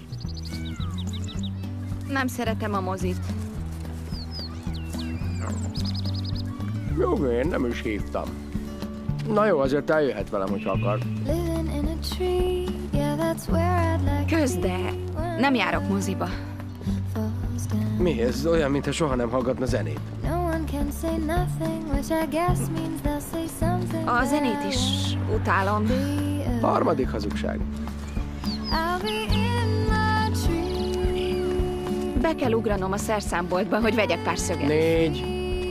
B: Nem szeretem a mozit.
L: Jó, én nem is hívtam. Na jó, azért eljöhet velem, hogyha akar.
B: Közd, de nem járok moziba.
L: Mi? Ez olyan, mintha soha nem hallgatna zenét.
B: A zenét is utálom.
L: Harmadik hazugság.
B: Be kell ugranom a szerszámboltba, hogy vegyek pár szöget.
L: 4.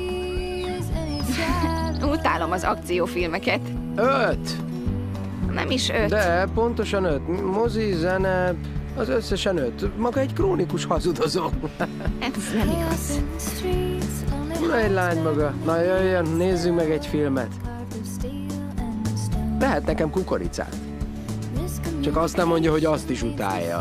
B: Utálom az akciófilmeket.
L: 5.
B: Nem is 5.
L: De, pontosan 5. Mozi, zene, az összesen 5. Maga egy krónikus hazudozó.
B: Ez nem igaz.
L: Na, egy lány maga. Na jöjjön, nézzünk meg egy filmet. Lehet nekem kukoricát. Csak azt nem mondja, hogy azt is utálja.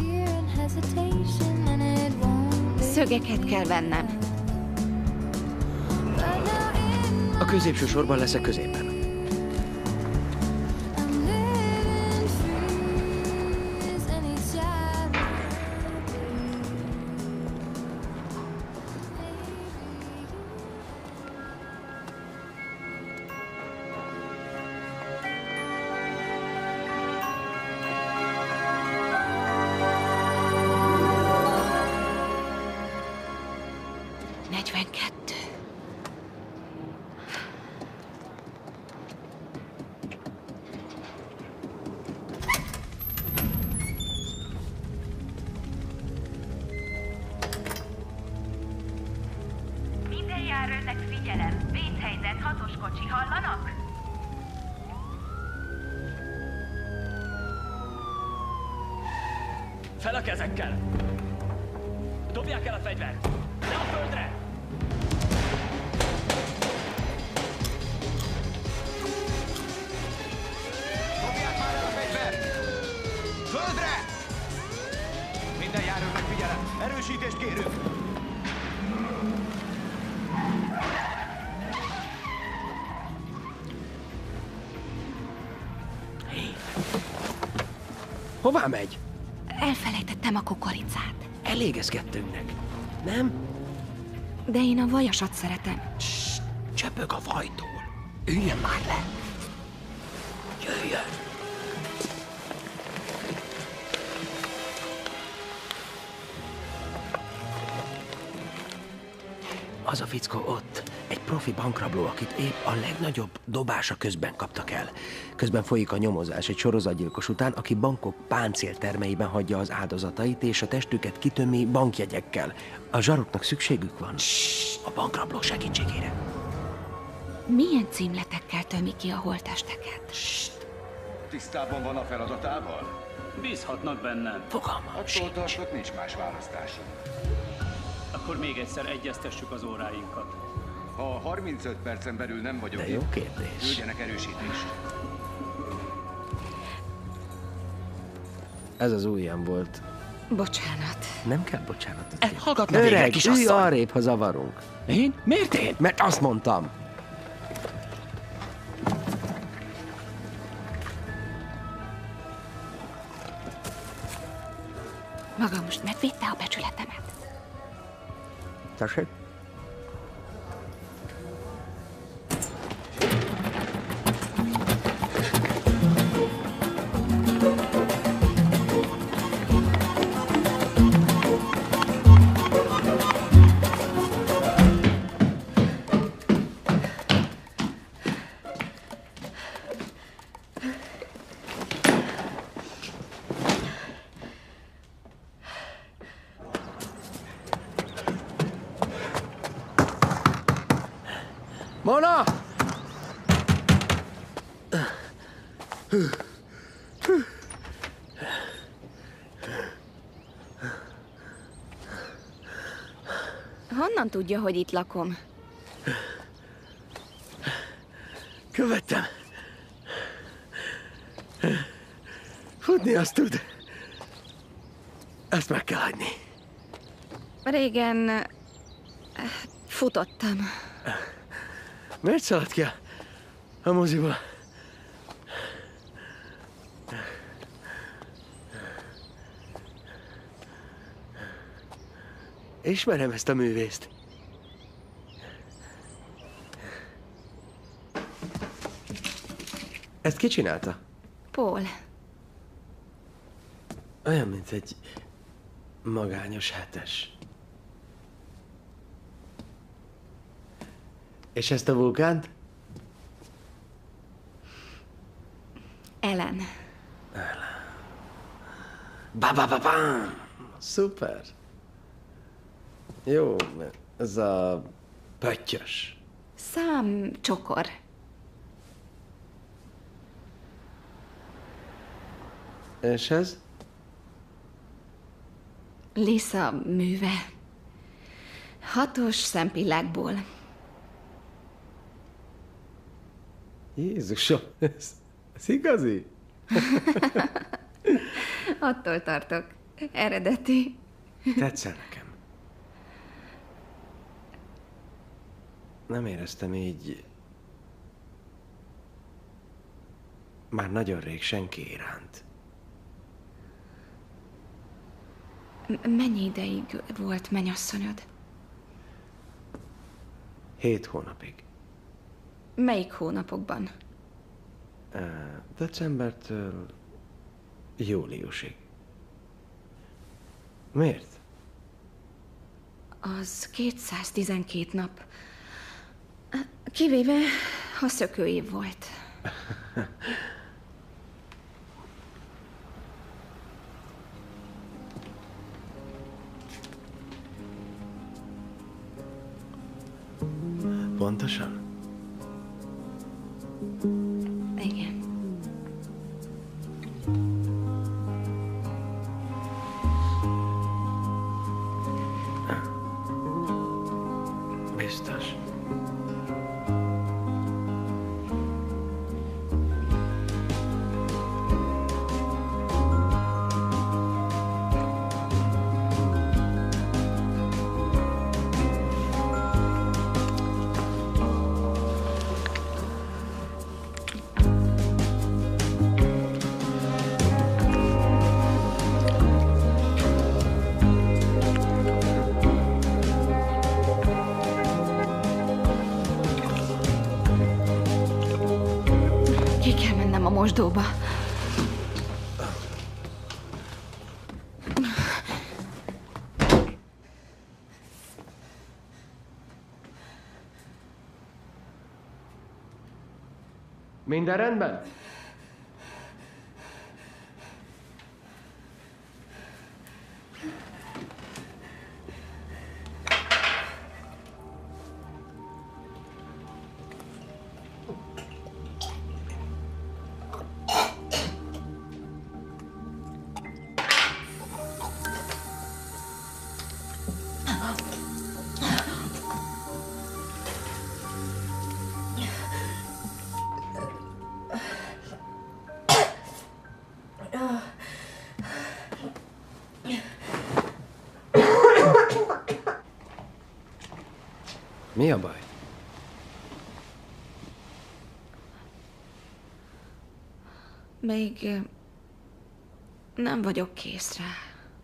B: Szögeket kell vennem.
L: A középső sorban leszek középen.
H: Járőrnek figyelem! Vészhelyzet, 6-os kocsi, hallanak?
R: Fel a kezekkel! Dobják el a fegyvert! Le a földre!
S: Dobják már el a fegyvert! Földre! Minden járőrnek figyelem! Erősítést kérünk!
L: Hová megy?
B: Elfelejtettem a kukoricát.
L: Elég ez kettőnknek, nem?
B: De én a vajasat szeretem.
L: Csöpög a vajtól. Üljön már le. Jöjjön. Az a fickó ott, egy profi bankrabló, akit épp a legnagyobb dobása közben kaptak el. Közben folyik a nyomozás egy sorozatgyilkos után, aki bankok páncéltermeiben hagyja az áldozatait, és a testüket kitömi bankjegyekkel. A zsaruknak szükségük van a bankrabló segítségére.
B: Milyen címletekkel tömi ki a holttesteket?
S: Tisztában van a feladatával?
R: Bízhatnak bennem.
L: Fogalmam
S: Attól tartok, nincs más választásunk.
R: Akkor még egyszer egyeztessük az óráinkat.
S: Ha 35 percen belül nem vagyok
L: De jó
S: itt,
L: kérdés.
S: küldjenek erősítést.
L: Ez az ujjam volt.
B: Bocsánat.
L: Nem kell bocsánatot.
E: Hallgatna végre,
L: Öreg,
E: kisasszony!
L: ülj arrébb, ha zavarunk.
E: Én? Miért én?
L: Mert azt mondtam.
B: Maga most megvédte a becsületemet.
L: Tessék? Mona!
B: Honnan tudja, hogy itt lakom?
L: Követtem. Futni azt tud. Ezt meg kell hagyni.
B: Régen futottam.
L: Miért szaladt ki a moziba? Ismerem ezt a művészt. Ezt ki csinálta?
B: Paul.
L: Olyan, mint egy magányos hetes. És ezt a vulkánt?
B: Ellen.
L: Ba-ba-ba-bam! Szuper! Jó, ez a pöttyös.
B: Szám csokor.
L: És ez?
B: Lisa műve. 6-os szempillákból.
L: Jézusom, ez igazi?
B: Attól tartok. Eredeti.
L: Tetszel nekem. Nem éreztem így Már nagyon rég senki iránt.
B: Mennyi ideig volt mennyasszonyod?
L: 7 hónapig.
B: Melyik hónapokban?
L: Decembertől júliusig. Miért?
B: Az 212 nap. Kivéve, ha szökőév volt.
L: Pontosan?
B: Igen.
L: Biztos.
B: Ki kell mennem a mosdóba.
L: Minden rendben? Mi a baj?
B: Még nem vagyok kész rá.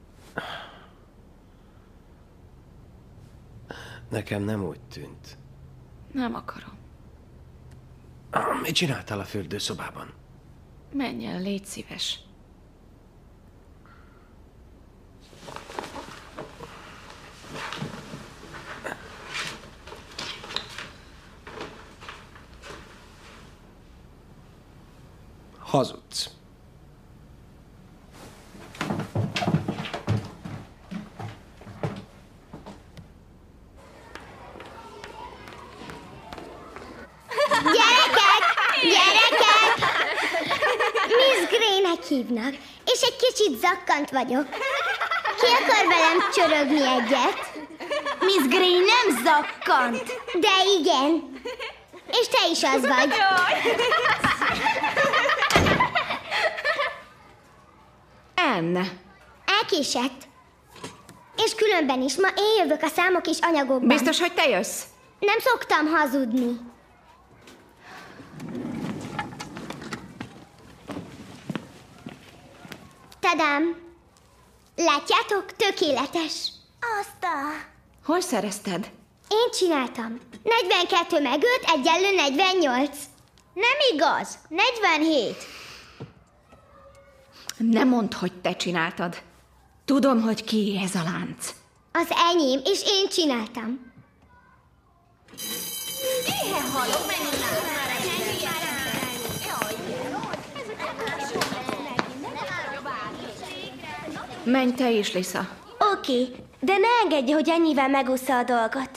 L: Nekem nem úgy tűnt.
B: Nem akarom.
L: Mit csináltál a fürdőszobában?
B: Menj el, légy szíves.
L: Hazudsz.
F: Gyerekek! Miss Grey-nek hívnak, és egy kicsit zakkant vagyok. Ki akar velem csorogni egyet?
G: Miss Grey nem zakkant.
F: De igen. És te is az vagy.
B: Anne.
F: Elkésett. És különben is ma én jövök a számok és anyagokban.
B: Biztos, hogy te jössz?
F: Nem szoktam hazudni. Tadám! Látjátok? Tökéletes. Azt a...
B: Hol szerezted?
F: Én csináltam. 42 meg 5 egyenlő 48. Nem igaz. 47.
B: Nem mondd, hogy te csináltad. Tudom, hogy ki ez a lánc.
F: Az enyém, és én csináltam.
G: Éhen halok, menjünk
B: Menj te is, Lisa.
F: Oké, de ne engedje, hogy ennyivel megúszza a dolgot.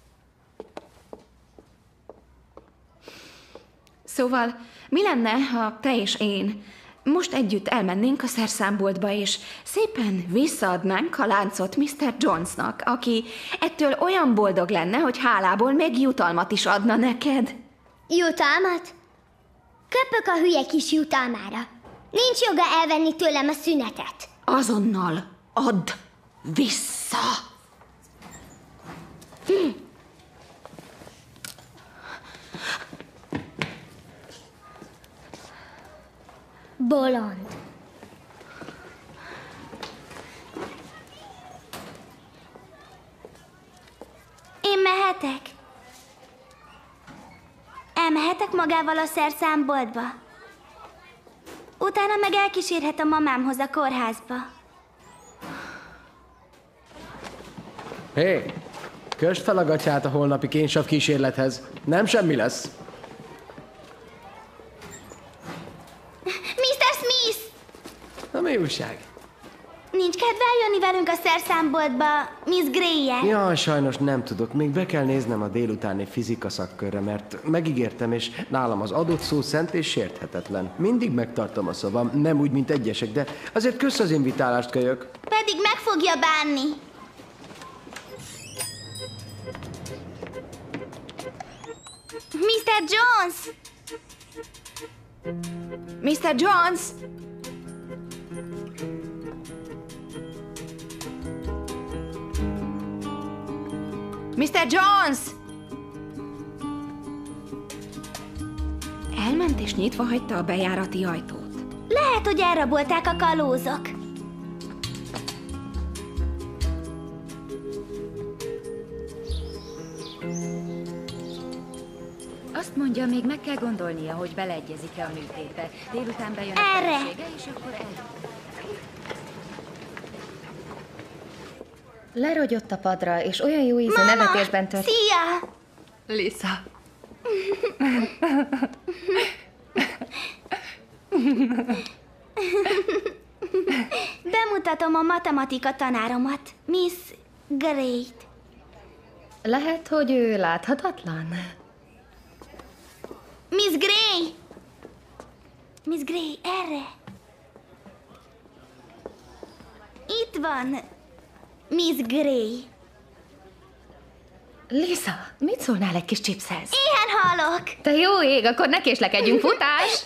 B: Szóval, mi lenne, ha te és én most együtt elmennénk a szerszámboltba, és szépen visszaadnánk a láncot Mr. Jonesnak, aki ettől olyan boldog lenne, hogy hálából még jutalmat is adna neked.
F: Jutalmat? Köpök a hülye kis jutalmára. Nincs joga elvenni tőlem a szünetet.
B: Azonnal add vissza!
F: Bolond. Én mehetek? Elmehetek magával a szerszámboltba? Utána meg elkísérhet a mamámhoz a kórházba.
L: Hé, kösd fel a gatyát a holnapi kénsav kísérlethez. Nem semmi lesz.
F: Mr. Smith!
L: Na mi újság?
F: Nincs kedve eljönni velünk a szerszámboltba, Miss Gray-jel?
L: Ja, sajnos nem tudok. Még be kell néznem a délutáni fizika szakkörre, mert megígértem, és nálam az adott szó szent és sérthetetlen. Mindig megtartom a szavam, nem úgy, mint egyesek, de azért kösz az invitálást, kölyök.
F: Pedig meg fogja bánni. Mr. Jones!
B: Mr. Jones! Mr. Jones! Elment és nyitva hagyta a bejárati ajtót.
F: Lehet, hogy elrabolták a kalózok.
Q: Azt mondja, még meg kell gondolnia, hogy beleegyezik-e a műtétbe. Délután bejön a
F: Erre.
Q: felesége, és akkor
T: Lerogyott a padra, és olyan jó ízű nevetésben tört.
F: Szia!
T: Lisa.
F: Bemutatom a matematika tanáromat, Miss Gray-t.
T: Lehet, hogy ő láthatatlan?
F: Miss Gray! Miss Gray, erre! Itt van, Miss Gray.
T: Lisa, mit szólnál egy kis chipshez?
F: Éhen halok!
T: Te jó ég, akkor ne késlekedjünk, futás!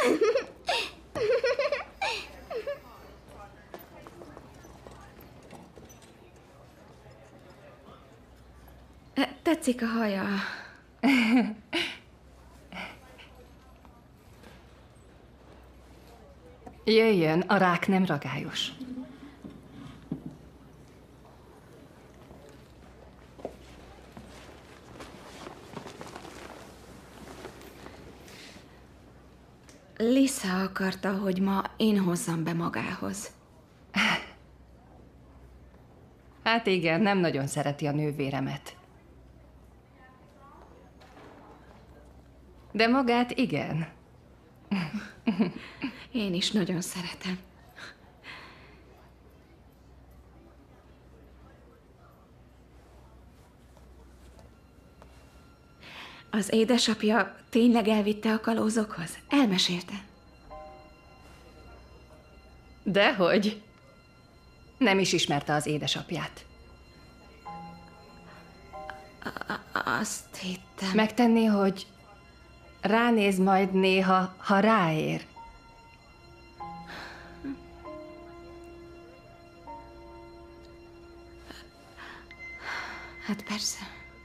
B: Tetszik a haja.
T: Jöjjön, a rák nem ragályos.
B: Lisa akarta, hogy ma én hozzam be magához.
T: Hát igen, nem nagyon szereti a nővéremet. De magát igen.
B: Én is nagyon szeretem. Az édesapja tényleg elvitte a kalózokhoz? Elmesélte?
T: Dehogy. Nem is ismerte az édesapját.
B: Azt hittem...
T: Megtenné, hogy ránéz majd néha, ha ráér.
B: Hát persze.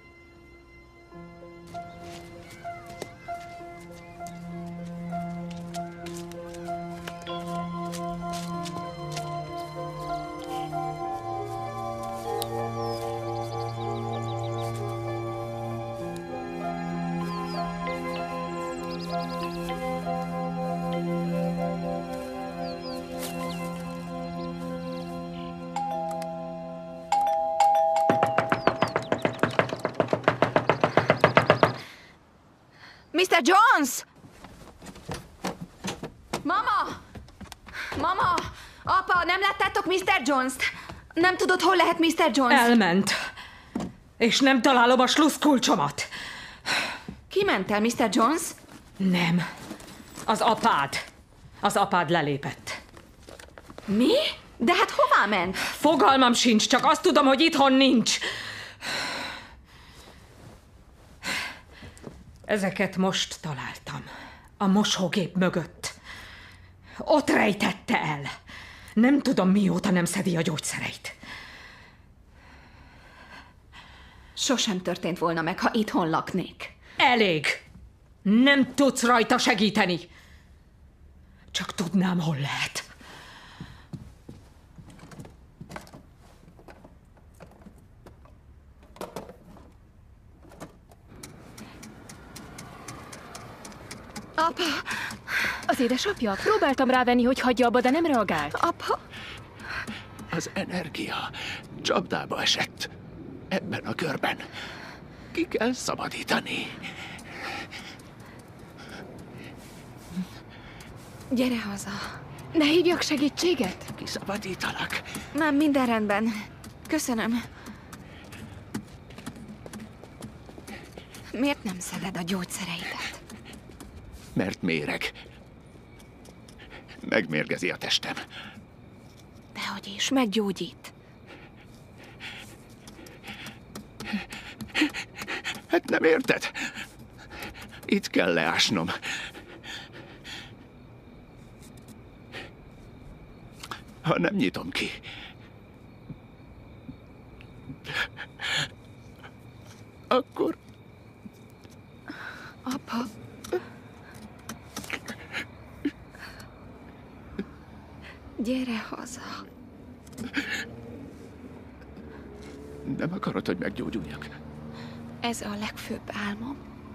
B: Mr. Jones! Mama! Mama! Apa, nem láttátok Mr. Jones-t? Nem tudod, hol lehet Mr. Jones?
A: Elment. És nem találom a slusszkulcsomat.
B: Ki ment el, Mr. Jones?
A: Nem. Az apád. Az apád lelépett.
B: Mi? De hát hová ment?
A: Fogalmam sincs, csak azt tudom, hogy itthon nincs. Ezeket most találtam. A mosógép mögött. Ott rejtette el. Nem tudom, mióta nem szedi a gyógyszereit.
B: Sosem történt volna meg, ha itthon laknék.
A: Elég. Nem tudsz rajta segíteni. Csak tudnám, hol lehet.
B: Apa!
U: Az édesapja? Próbáltam rávenni, hogy hagyja abba, de nem reagált.
B: Apa!
D: Az energia csapdába esett. Ebben a körben. Ki kell szabadítani.
B: Gyere haza.
U: Ne hívjak segítséget?
D: Kiszabadítalak.
B: Nem, minden rendben. Köszönöm. Miért nem szeded a gyógyszereidet?
D: Mert méreg. Megmérgezi a testem.
B: Dehogy is, meggyógyít.
D: Hát nem érted? Itt kell leásnom. Ha nem nyitom ki, akkor...
B: Apa... Gyere haza.
D: Nem akarod, hogy meggyógyuljak?
B: Ez a legfőbb álmom.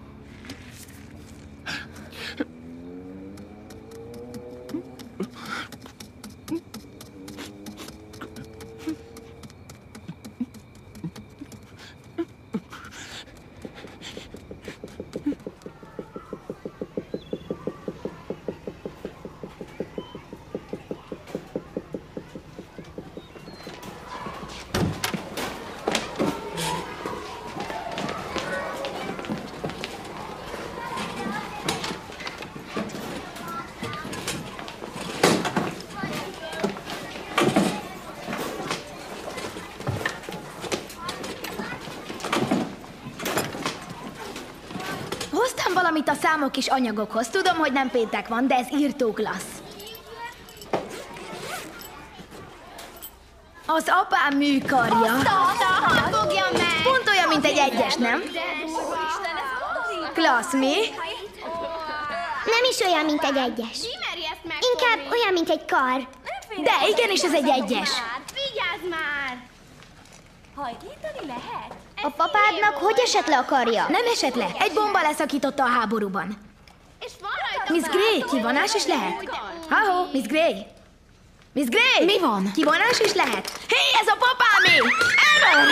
G: Hoztam valamit a számok és anyagokhoz. Tudom, hogy nem péntek van, de ez írtóklassz. Az apám műkarja.
F: Fogja meg!
G: Pont olyan, mint egy egyes, nem? Klassz, mi?
F: Nem is olyan, mint egy egyes. Inkább olyan, mint egy kar.
G: De igenis, ez egy egyes.
F: Vigyázz már! Hajlítani lehet? A papádnak hogy esett le a karja?
G: Nem esett le. Egy bomba leszakította a háborúban. Miss Gray, kivonás is lehet? Ha-ho, Miss Gray. Miss Gray!
B: Mi van?
G: Kivonás is lehet? Hé, ez a papámé! Emmer!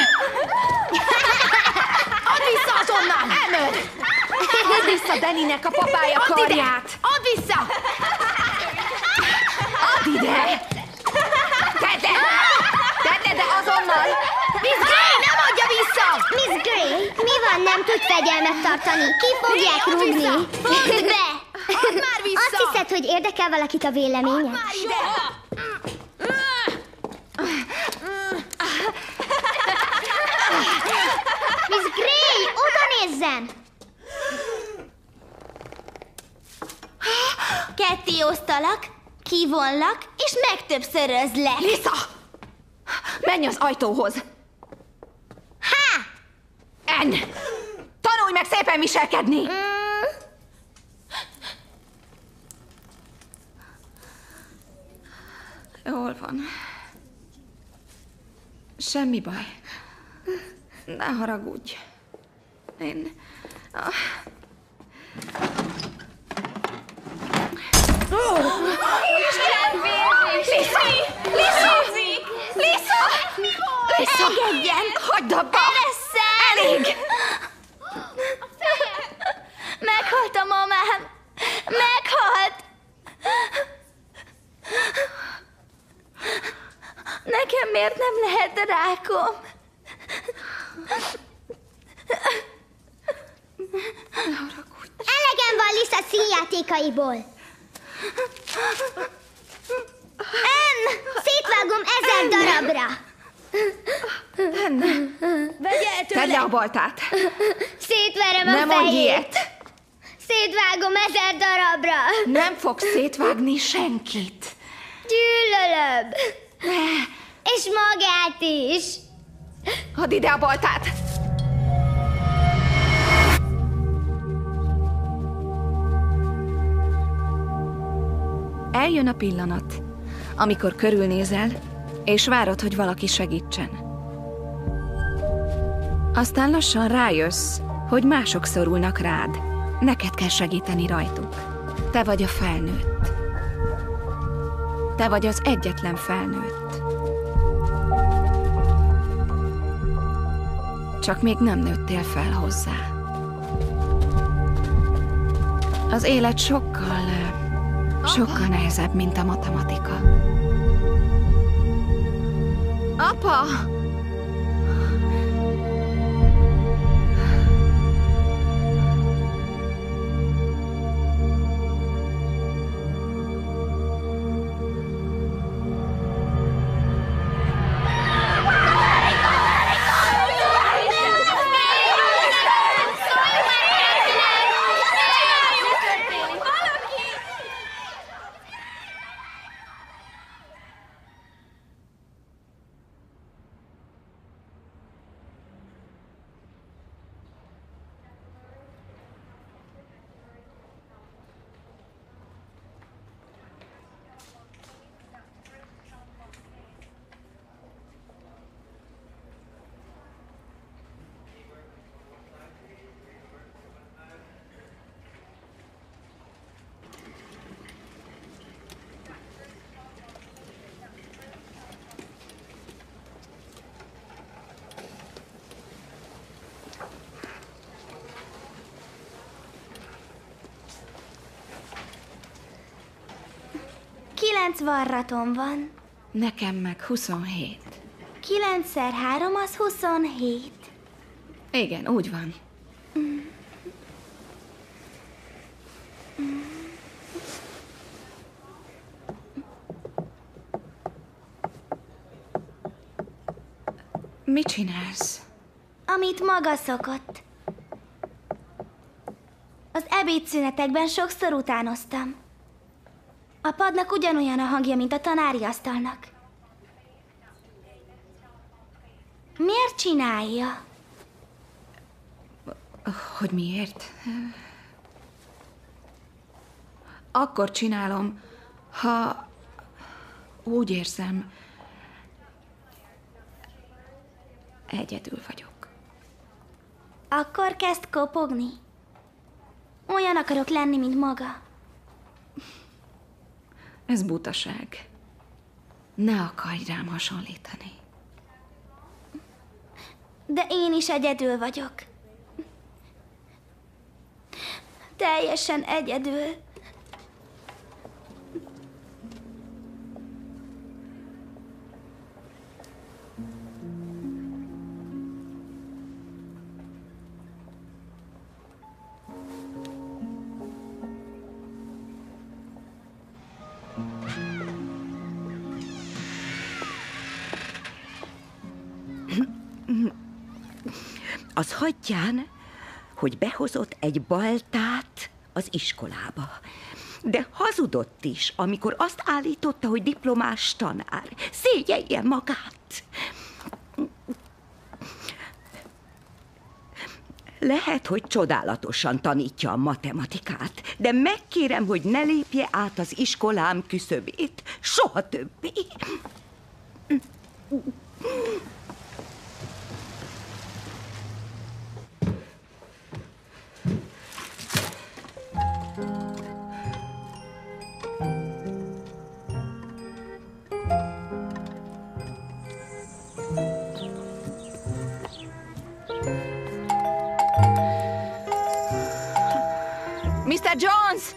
G: Add vissza azonnal! Emmer!
B: Add vissza Dannynek a papája karját!
G: Add vissza!
B: Add ide! Tedd el! Tedd de azonnal!
G: Miss Gray, nem adja vissza!
F: Miss Gray, mi van, nem tud fegyelmet tartani? Ki fogják rúgni?
G: Add
F: be!
G: Add már vissza!
F: Azt hiszed, hogy érdekel valakit a véleményed?
G: Add már ide!
F: Miss Gray, oda nézzen! Ketté osztalak, kivonlak, és megtöbbszörözlek.
B: Lisa! Menj az ajtóhoz!
F: Ha!
B: Ann! Tanulj meg szépen viselkedni! Jól van. Semmi baj. Ne haragudj. Én... Lisa!
F: Engedjen!
B: Hagyd abba! Elég!
F: Meghalt a mamám! Meghalt! Nekem miért nem lehet rákom?
B: Ne haragudj.
F: Elegem van Lisa színjátékaiból. Ann! Szétvágom 1000 darabra!
B: Ann!
F: Vegye el tőle!
B: Tedd le a baltát!
F: Szétverem a
B: fejét! Ne mondj ilyet!
F: Szétvágom 1000 darabra!
B: Nem fogsz szétvágni senkit!
F: Gyűlölöm! És magát is!
B: Add ide a baltát! Eljön a pillanat, amikor körülnézel, és várod, hogy valaki segítsen. Aztán lassan rájössz, hogy mások szorulnak rád. Neked kell segíteni rajtuk. Te vagy a felnőtt. Te vagy az egyetlen felnőtt. Csak még nem nőttél fel hozzá. Az élet sokkal nehezebb, mint a matematika. Apa!
F: Varratom van.
B: Nekem meg 27.
F: 9x3 az 27.
B: Igen, úgy van. Mit csinálsz?
F: Amit maga szokott. Az ebédszünetekben sokszor utánoztam. A padnak ugyanolyan a hangja, mint a tanári asztalnak. Miért csinálja?
B: Hogy miért? Akkor csinálom, ha úgy érzem, egyedül vagyok.
F: Akkor kezd kopogni. Olyan akarok lenni, mint maga.
B: Ez butaság. Ne akarj rám hasonlítani.
F: De én is egyedül vagyok. Teljesen egyedül.
I: Az hagyján, hogy behozott egy baltát az iskolába. De hazudott is, amikor azt állította, hogy diplomás tanár. Szégyelje magát! Lehet, hogy csodálatosan tanítja a matematikát, de megkérem, hogy ne lépje át az iskolám küszöbét. Soha többé.
B: Mr. Jones!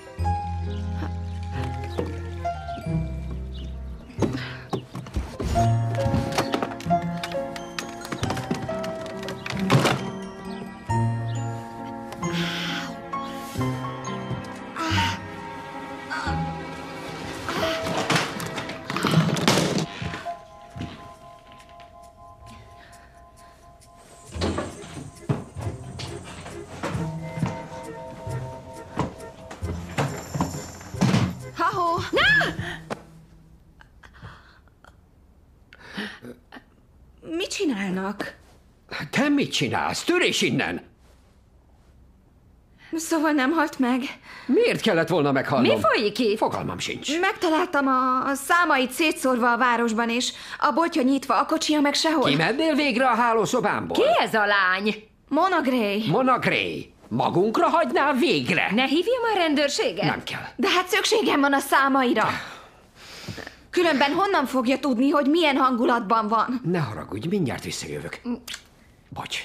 B: Mit csinálnak?
J: Te mit csinálsz? Törés innen!
B: Szóval nem halt meg?
J: Miért kellett volna meghalnom?
B: Mi folyik itt?
J: Fogalmam sincs.
B: Megtaláltam a számait szétszórva a városban, és a boltja nyitva, a kocsia meg sehol.
J: Kimennél végre a hálószobámból?
N: Ki ez a lány?
B: Mona Gray.
J: Mona Gray. Magunkra hagynál végre?
N: Ne hívjam a rendőrséget?
J: Nem kell.
B: De hát szükségem van a számaira. Különben honnan fogja tudni, hogy milyen hangulatban van?
J: Ne haragudj, mindjárt visszajövök. Bocs.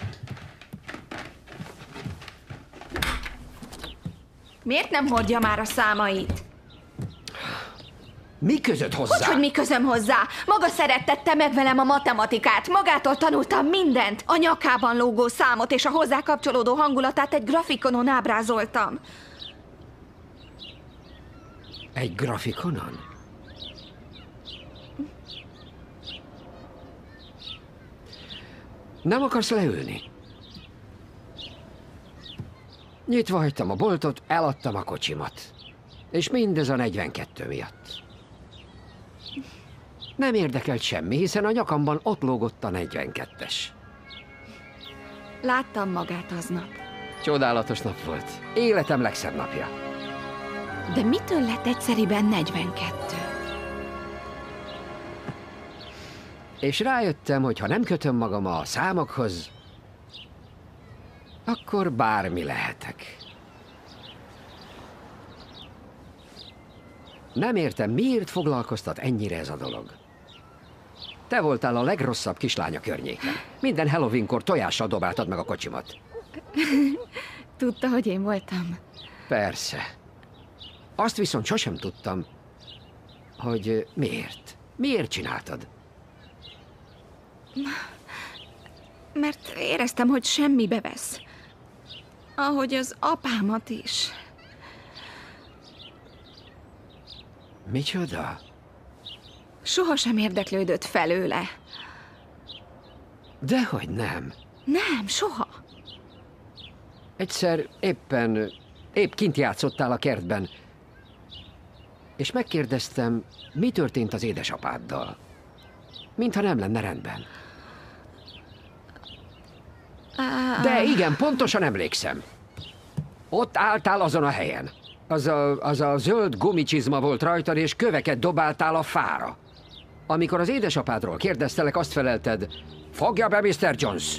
B: Miért nem hordja már a számait?
J: Mi között hozzá?
B: Hogy mi közöm hozzá? Maga szerettette meg velem a matematikát. Magától tanultam mindent. A nyakában lógó számot és a hozzá kapcsolódó hangulatát egy grafikonon ábrázoltam.
J: Egy grafikonon? Nem akarsz leülni? Nyitva hagytam a boltot, eladtam a kocsimat. És mindez a 42 miatt. Nem érdekelt semmi, hiszen a nyakamban ott lógott a 42-es.
B: Láttam magát aznap.
J: Csodálatos nap volt. Életem legszebb napja.
B: De mitől lett egyszeriben 42?
J: És rájöttem, hogy ha nem kötöm magam a számokhoz, akkor bármi lehetek. Nem értem, miért foglalkoztat ennyire ez a dolog. Te voltál a legrosszabb kislány a környéken. Minden Halloweenkor tojással dobáltad meg a kocsimat.
B: Tudta, hogy én voltam?
J: Persze. Azt viszont sosem tudtam, hogy miért. Miért csináltad?
B: Mert éreztem, hogy semmibe vesz. Ahogy az apámat is.
J: Micsoda?
B: Sohasem érdeklődött felőle.
J: Dehogy nem.
B: Nem, soha.
J: Egyszer épp kint játszottál a kertben, és megkérdeztem, mi történt az édesapáddal. Mintha nem lenne rendben. De igen, pontosan emlékszem. Ott álltál azon a helyen. Az a zöld gumicsizma volt rajtad, és köveket dobáltál a fára. Amikor az édesapádról kérdeztelek, azt felelted, fogja be, Mr. Jones!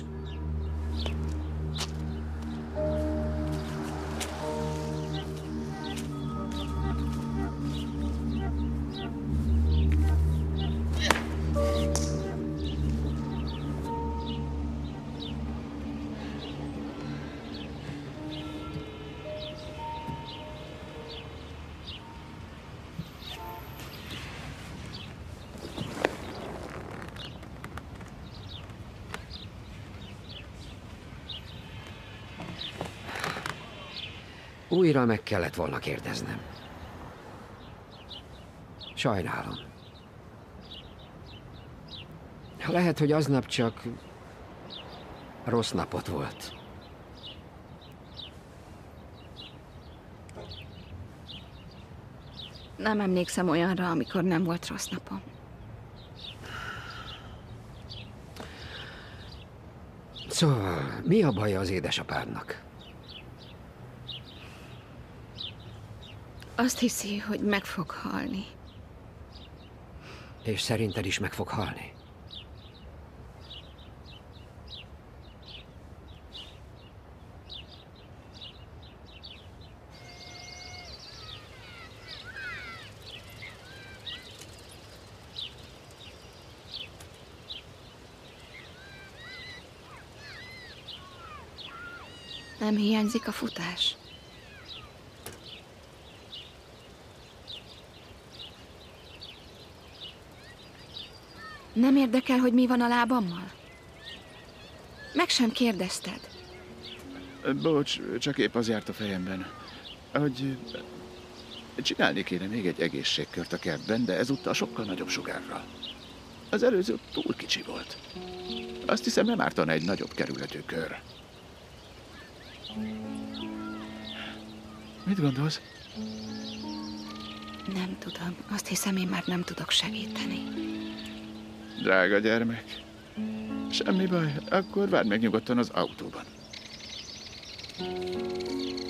J: Újra meg kellett volna kérdeznem. Sajnálom. Lehet, hogy aznap csak rossz napot volt.
B: Nem emlékszem olyanra, amikor nem volt rossz napom.
J: Szóval, mi a baja az édesapádnak?
B: Azt hiszi, hogy meg fog halni.
J: És szerinted is meg fog halni?
B: Nem hiányzik a futás. Nem érdekel, hogy mi van a lábammal? Meg sem kérdezted.
C: Bocs, csak épp az járt a fejemben, hogy csinálni kéne még egy egészségkört a kertben, de ezúttal sokkal nagyobb sugárral. Az előző túl kicsi volt. Azt hiszem, nem ártana egy nagyobb kerületű kör. Mit gondolsz?
B: Nem tudom. Azt hiszem, én már nem tudok segíteni.
C: Drága gyermek, semmi baj, akkor várd meg nyugodtan az autóban.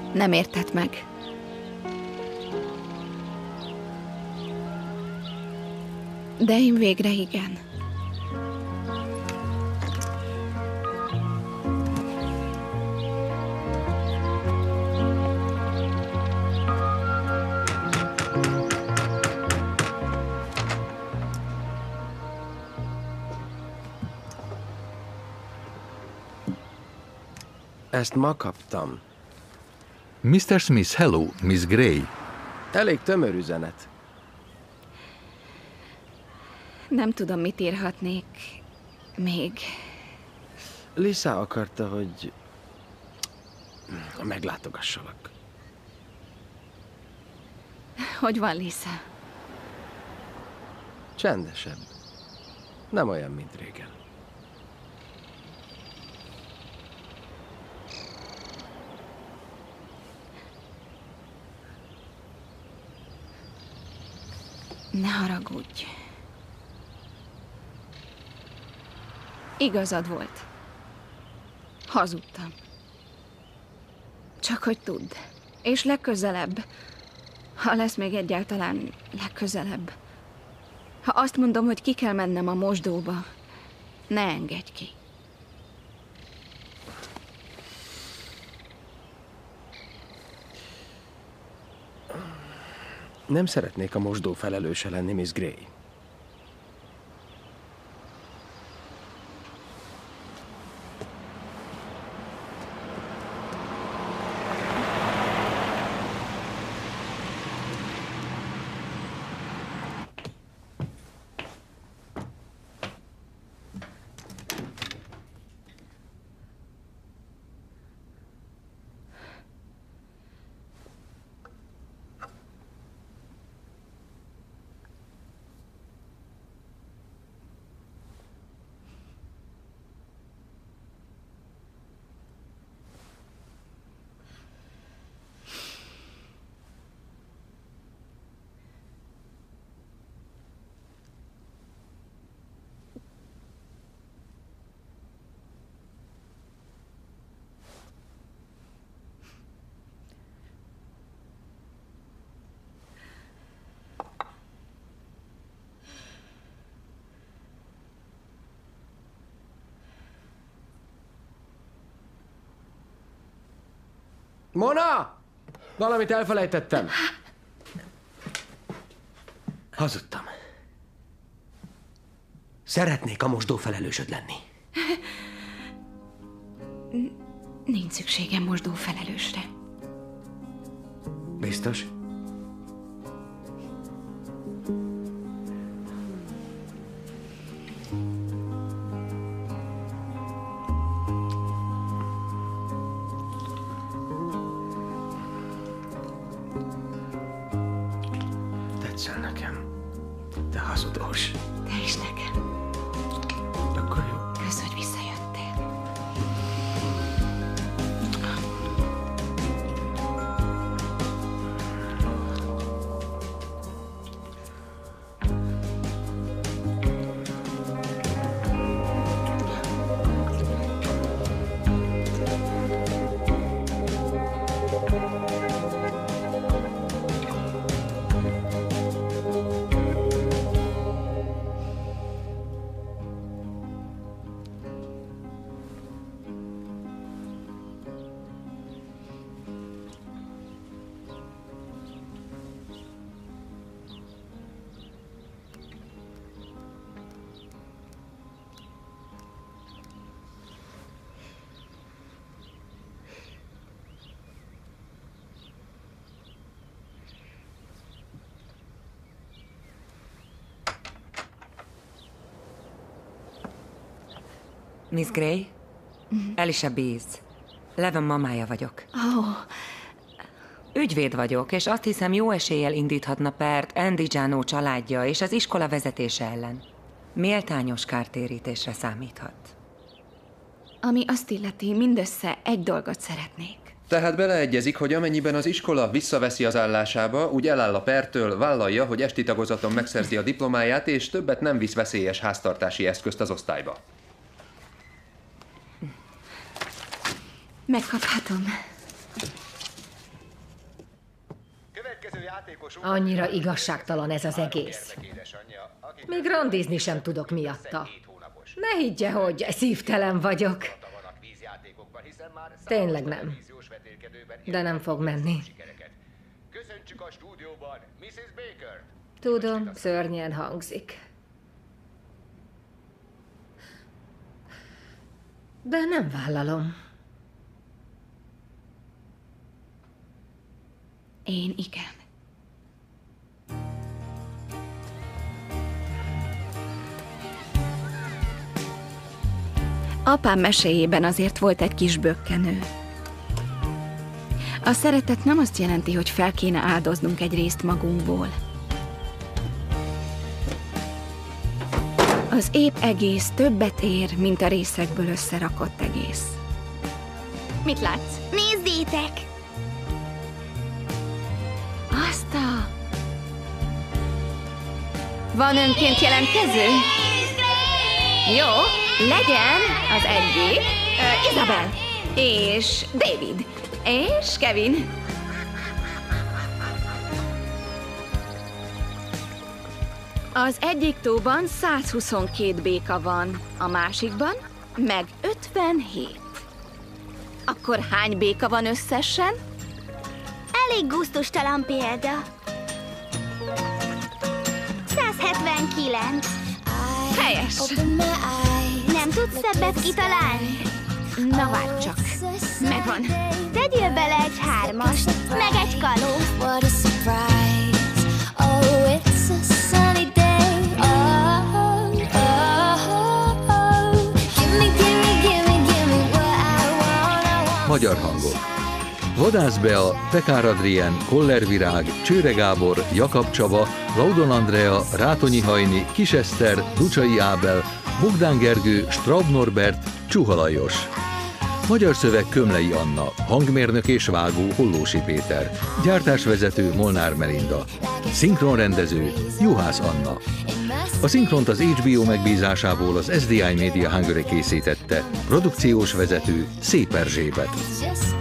B: Nem érted meg. De én végre igen.
L: Ezt ma kaptam.
M: Mr. Smith, hello, Miss Gray.
L: Elég tömör üzenet.
B: Nem tudom, mit írhatnék még.
L: Lisa akarta, hogy meglátogassalak.
B: Hogy van Lisa?
L: Csendesebb. Nem olyan, mint régen.
B: Ne haragudj. Igazad volt. Hazudtam. Csak hogy tudd. És legközelebb, ha lesz még egyáltalán legközelebb, ha azt mondom, hogy ki kell mennem a mosdóba, ne engedj ki.
L: Nem szeretnék a mosdó felelőse lenni, Miss Gray. Mona! Valamit elfelejtettem. Hazudtam. Szeretnék a mosdó felelősöd lenni.
B: Nincs szükségem mosdó felelősre.
L: Biztos? Tetszel nekem. Te hazudós.
B: Te is nekem.
L: Akkor jó.
B: Kösz, hogy visszajöttél.
I: Miss Gray? Alicia Bees. Levin mamája vagyok.
B: Oh.
I: Ügyvéd vagyok, és azt hiszem, jó eséllyel indíthatna pert Andy Giano családja és az iskola vezetése ellen. Méltányos kártérítésre számíthat.
B: Ami azt illeti, mindössze egy dolgot szeretnék.
K: Tehát beleegyezik, hogy amennyiben az iskola visszaveszi az állásába, úgy eláll a pertől, vállalja, hogy esti tagozaton megszerzi a diplomáját, és többet nem visz veszélyes háztartási eszközt az osztályba.
B: Megkaphatom.
N: Annyira igazságtalan ez az egész. Még randizni sem tudok miatta. Ne higgye, hogy szívtelen vagyok. Tényleg nem. De nem fog menni. Tudom, szörnyen hangzik. De nem vállalom.
B: Én igen. Apám meséjében azért volt egy kis bökkenő. A szeretet nem azt jelenti, hogy fel kéne áldoznunk egy részt magunkból. Az épp egész többet ér, mint a részekből összerakott egész.
F: Mit látsz? Nézzétek!
B: Azt a... Van önként jelentkező? Jó, legyen az egyik Isabel, és David, és Kevin. Az egyik tóban 122 béka van, a másikban meg 57. Akkor hány béka van összesen?
F: Elég gusztustalan példa. 179.
B: Helyes.
F: Nem tudsz szebbet kitalálni?
B: Na várj csak, megvan.
F: Tegyél bele egy 3-ast, meg egy kaló.
M: Magyar hangok. Vadász Bea, Pekár Adrien, Koller Virág, Csőre Gábor, Jakab Csaba, Laudon Andrea, Rátonyi Hajni, Kis Eszter, Ducsai Ábel, Bogdán Gergő, Straub Norbert, Csuha Lajos. Magyar szöveg Kömlei Anna, hangmérnök és vágó Hollósi Péter, gyártásvezető Molnár Melinda, szinkronrendező Juhász Anna. A szinkront az HBO megbízásából az SDI Media Hungary készítette, produkciós vezető Szép Erzsébet.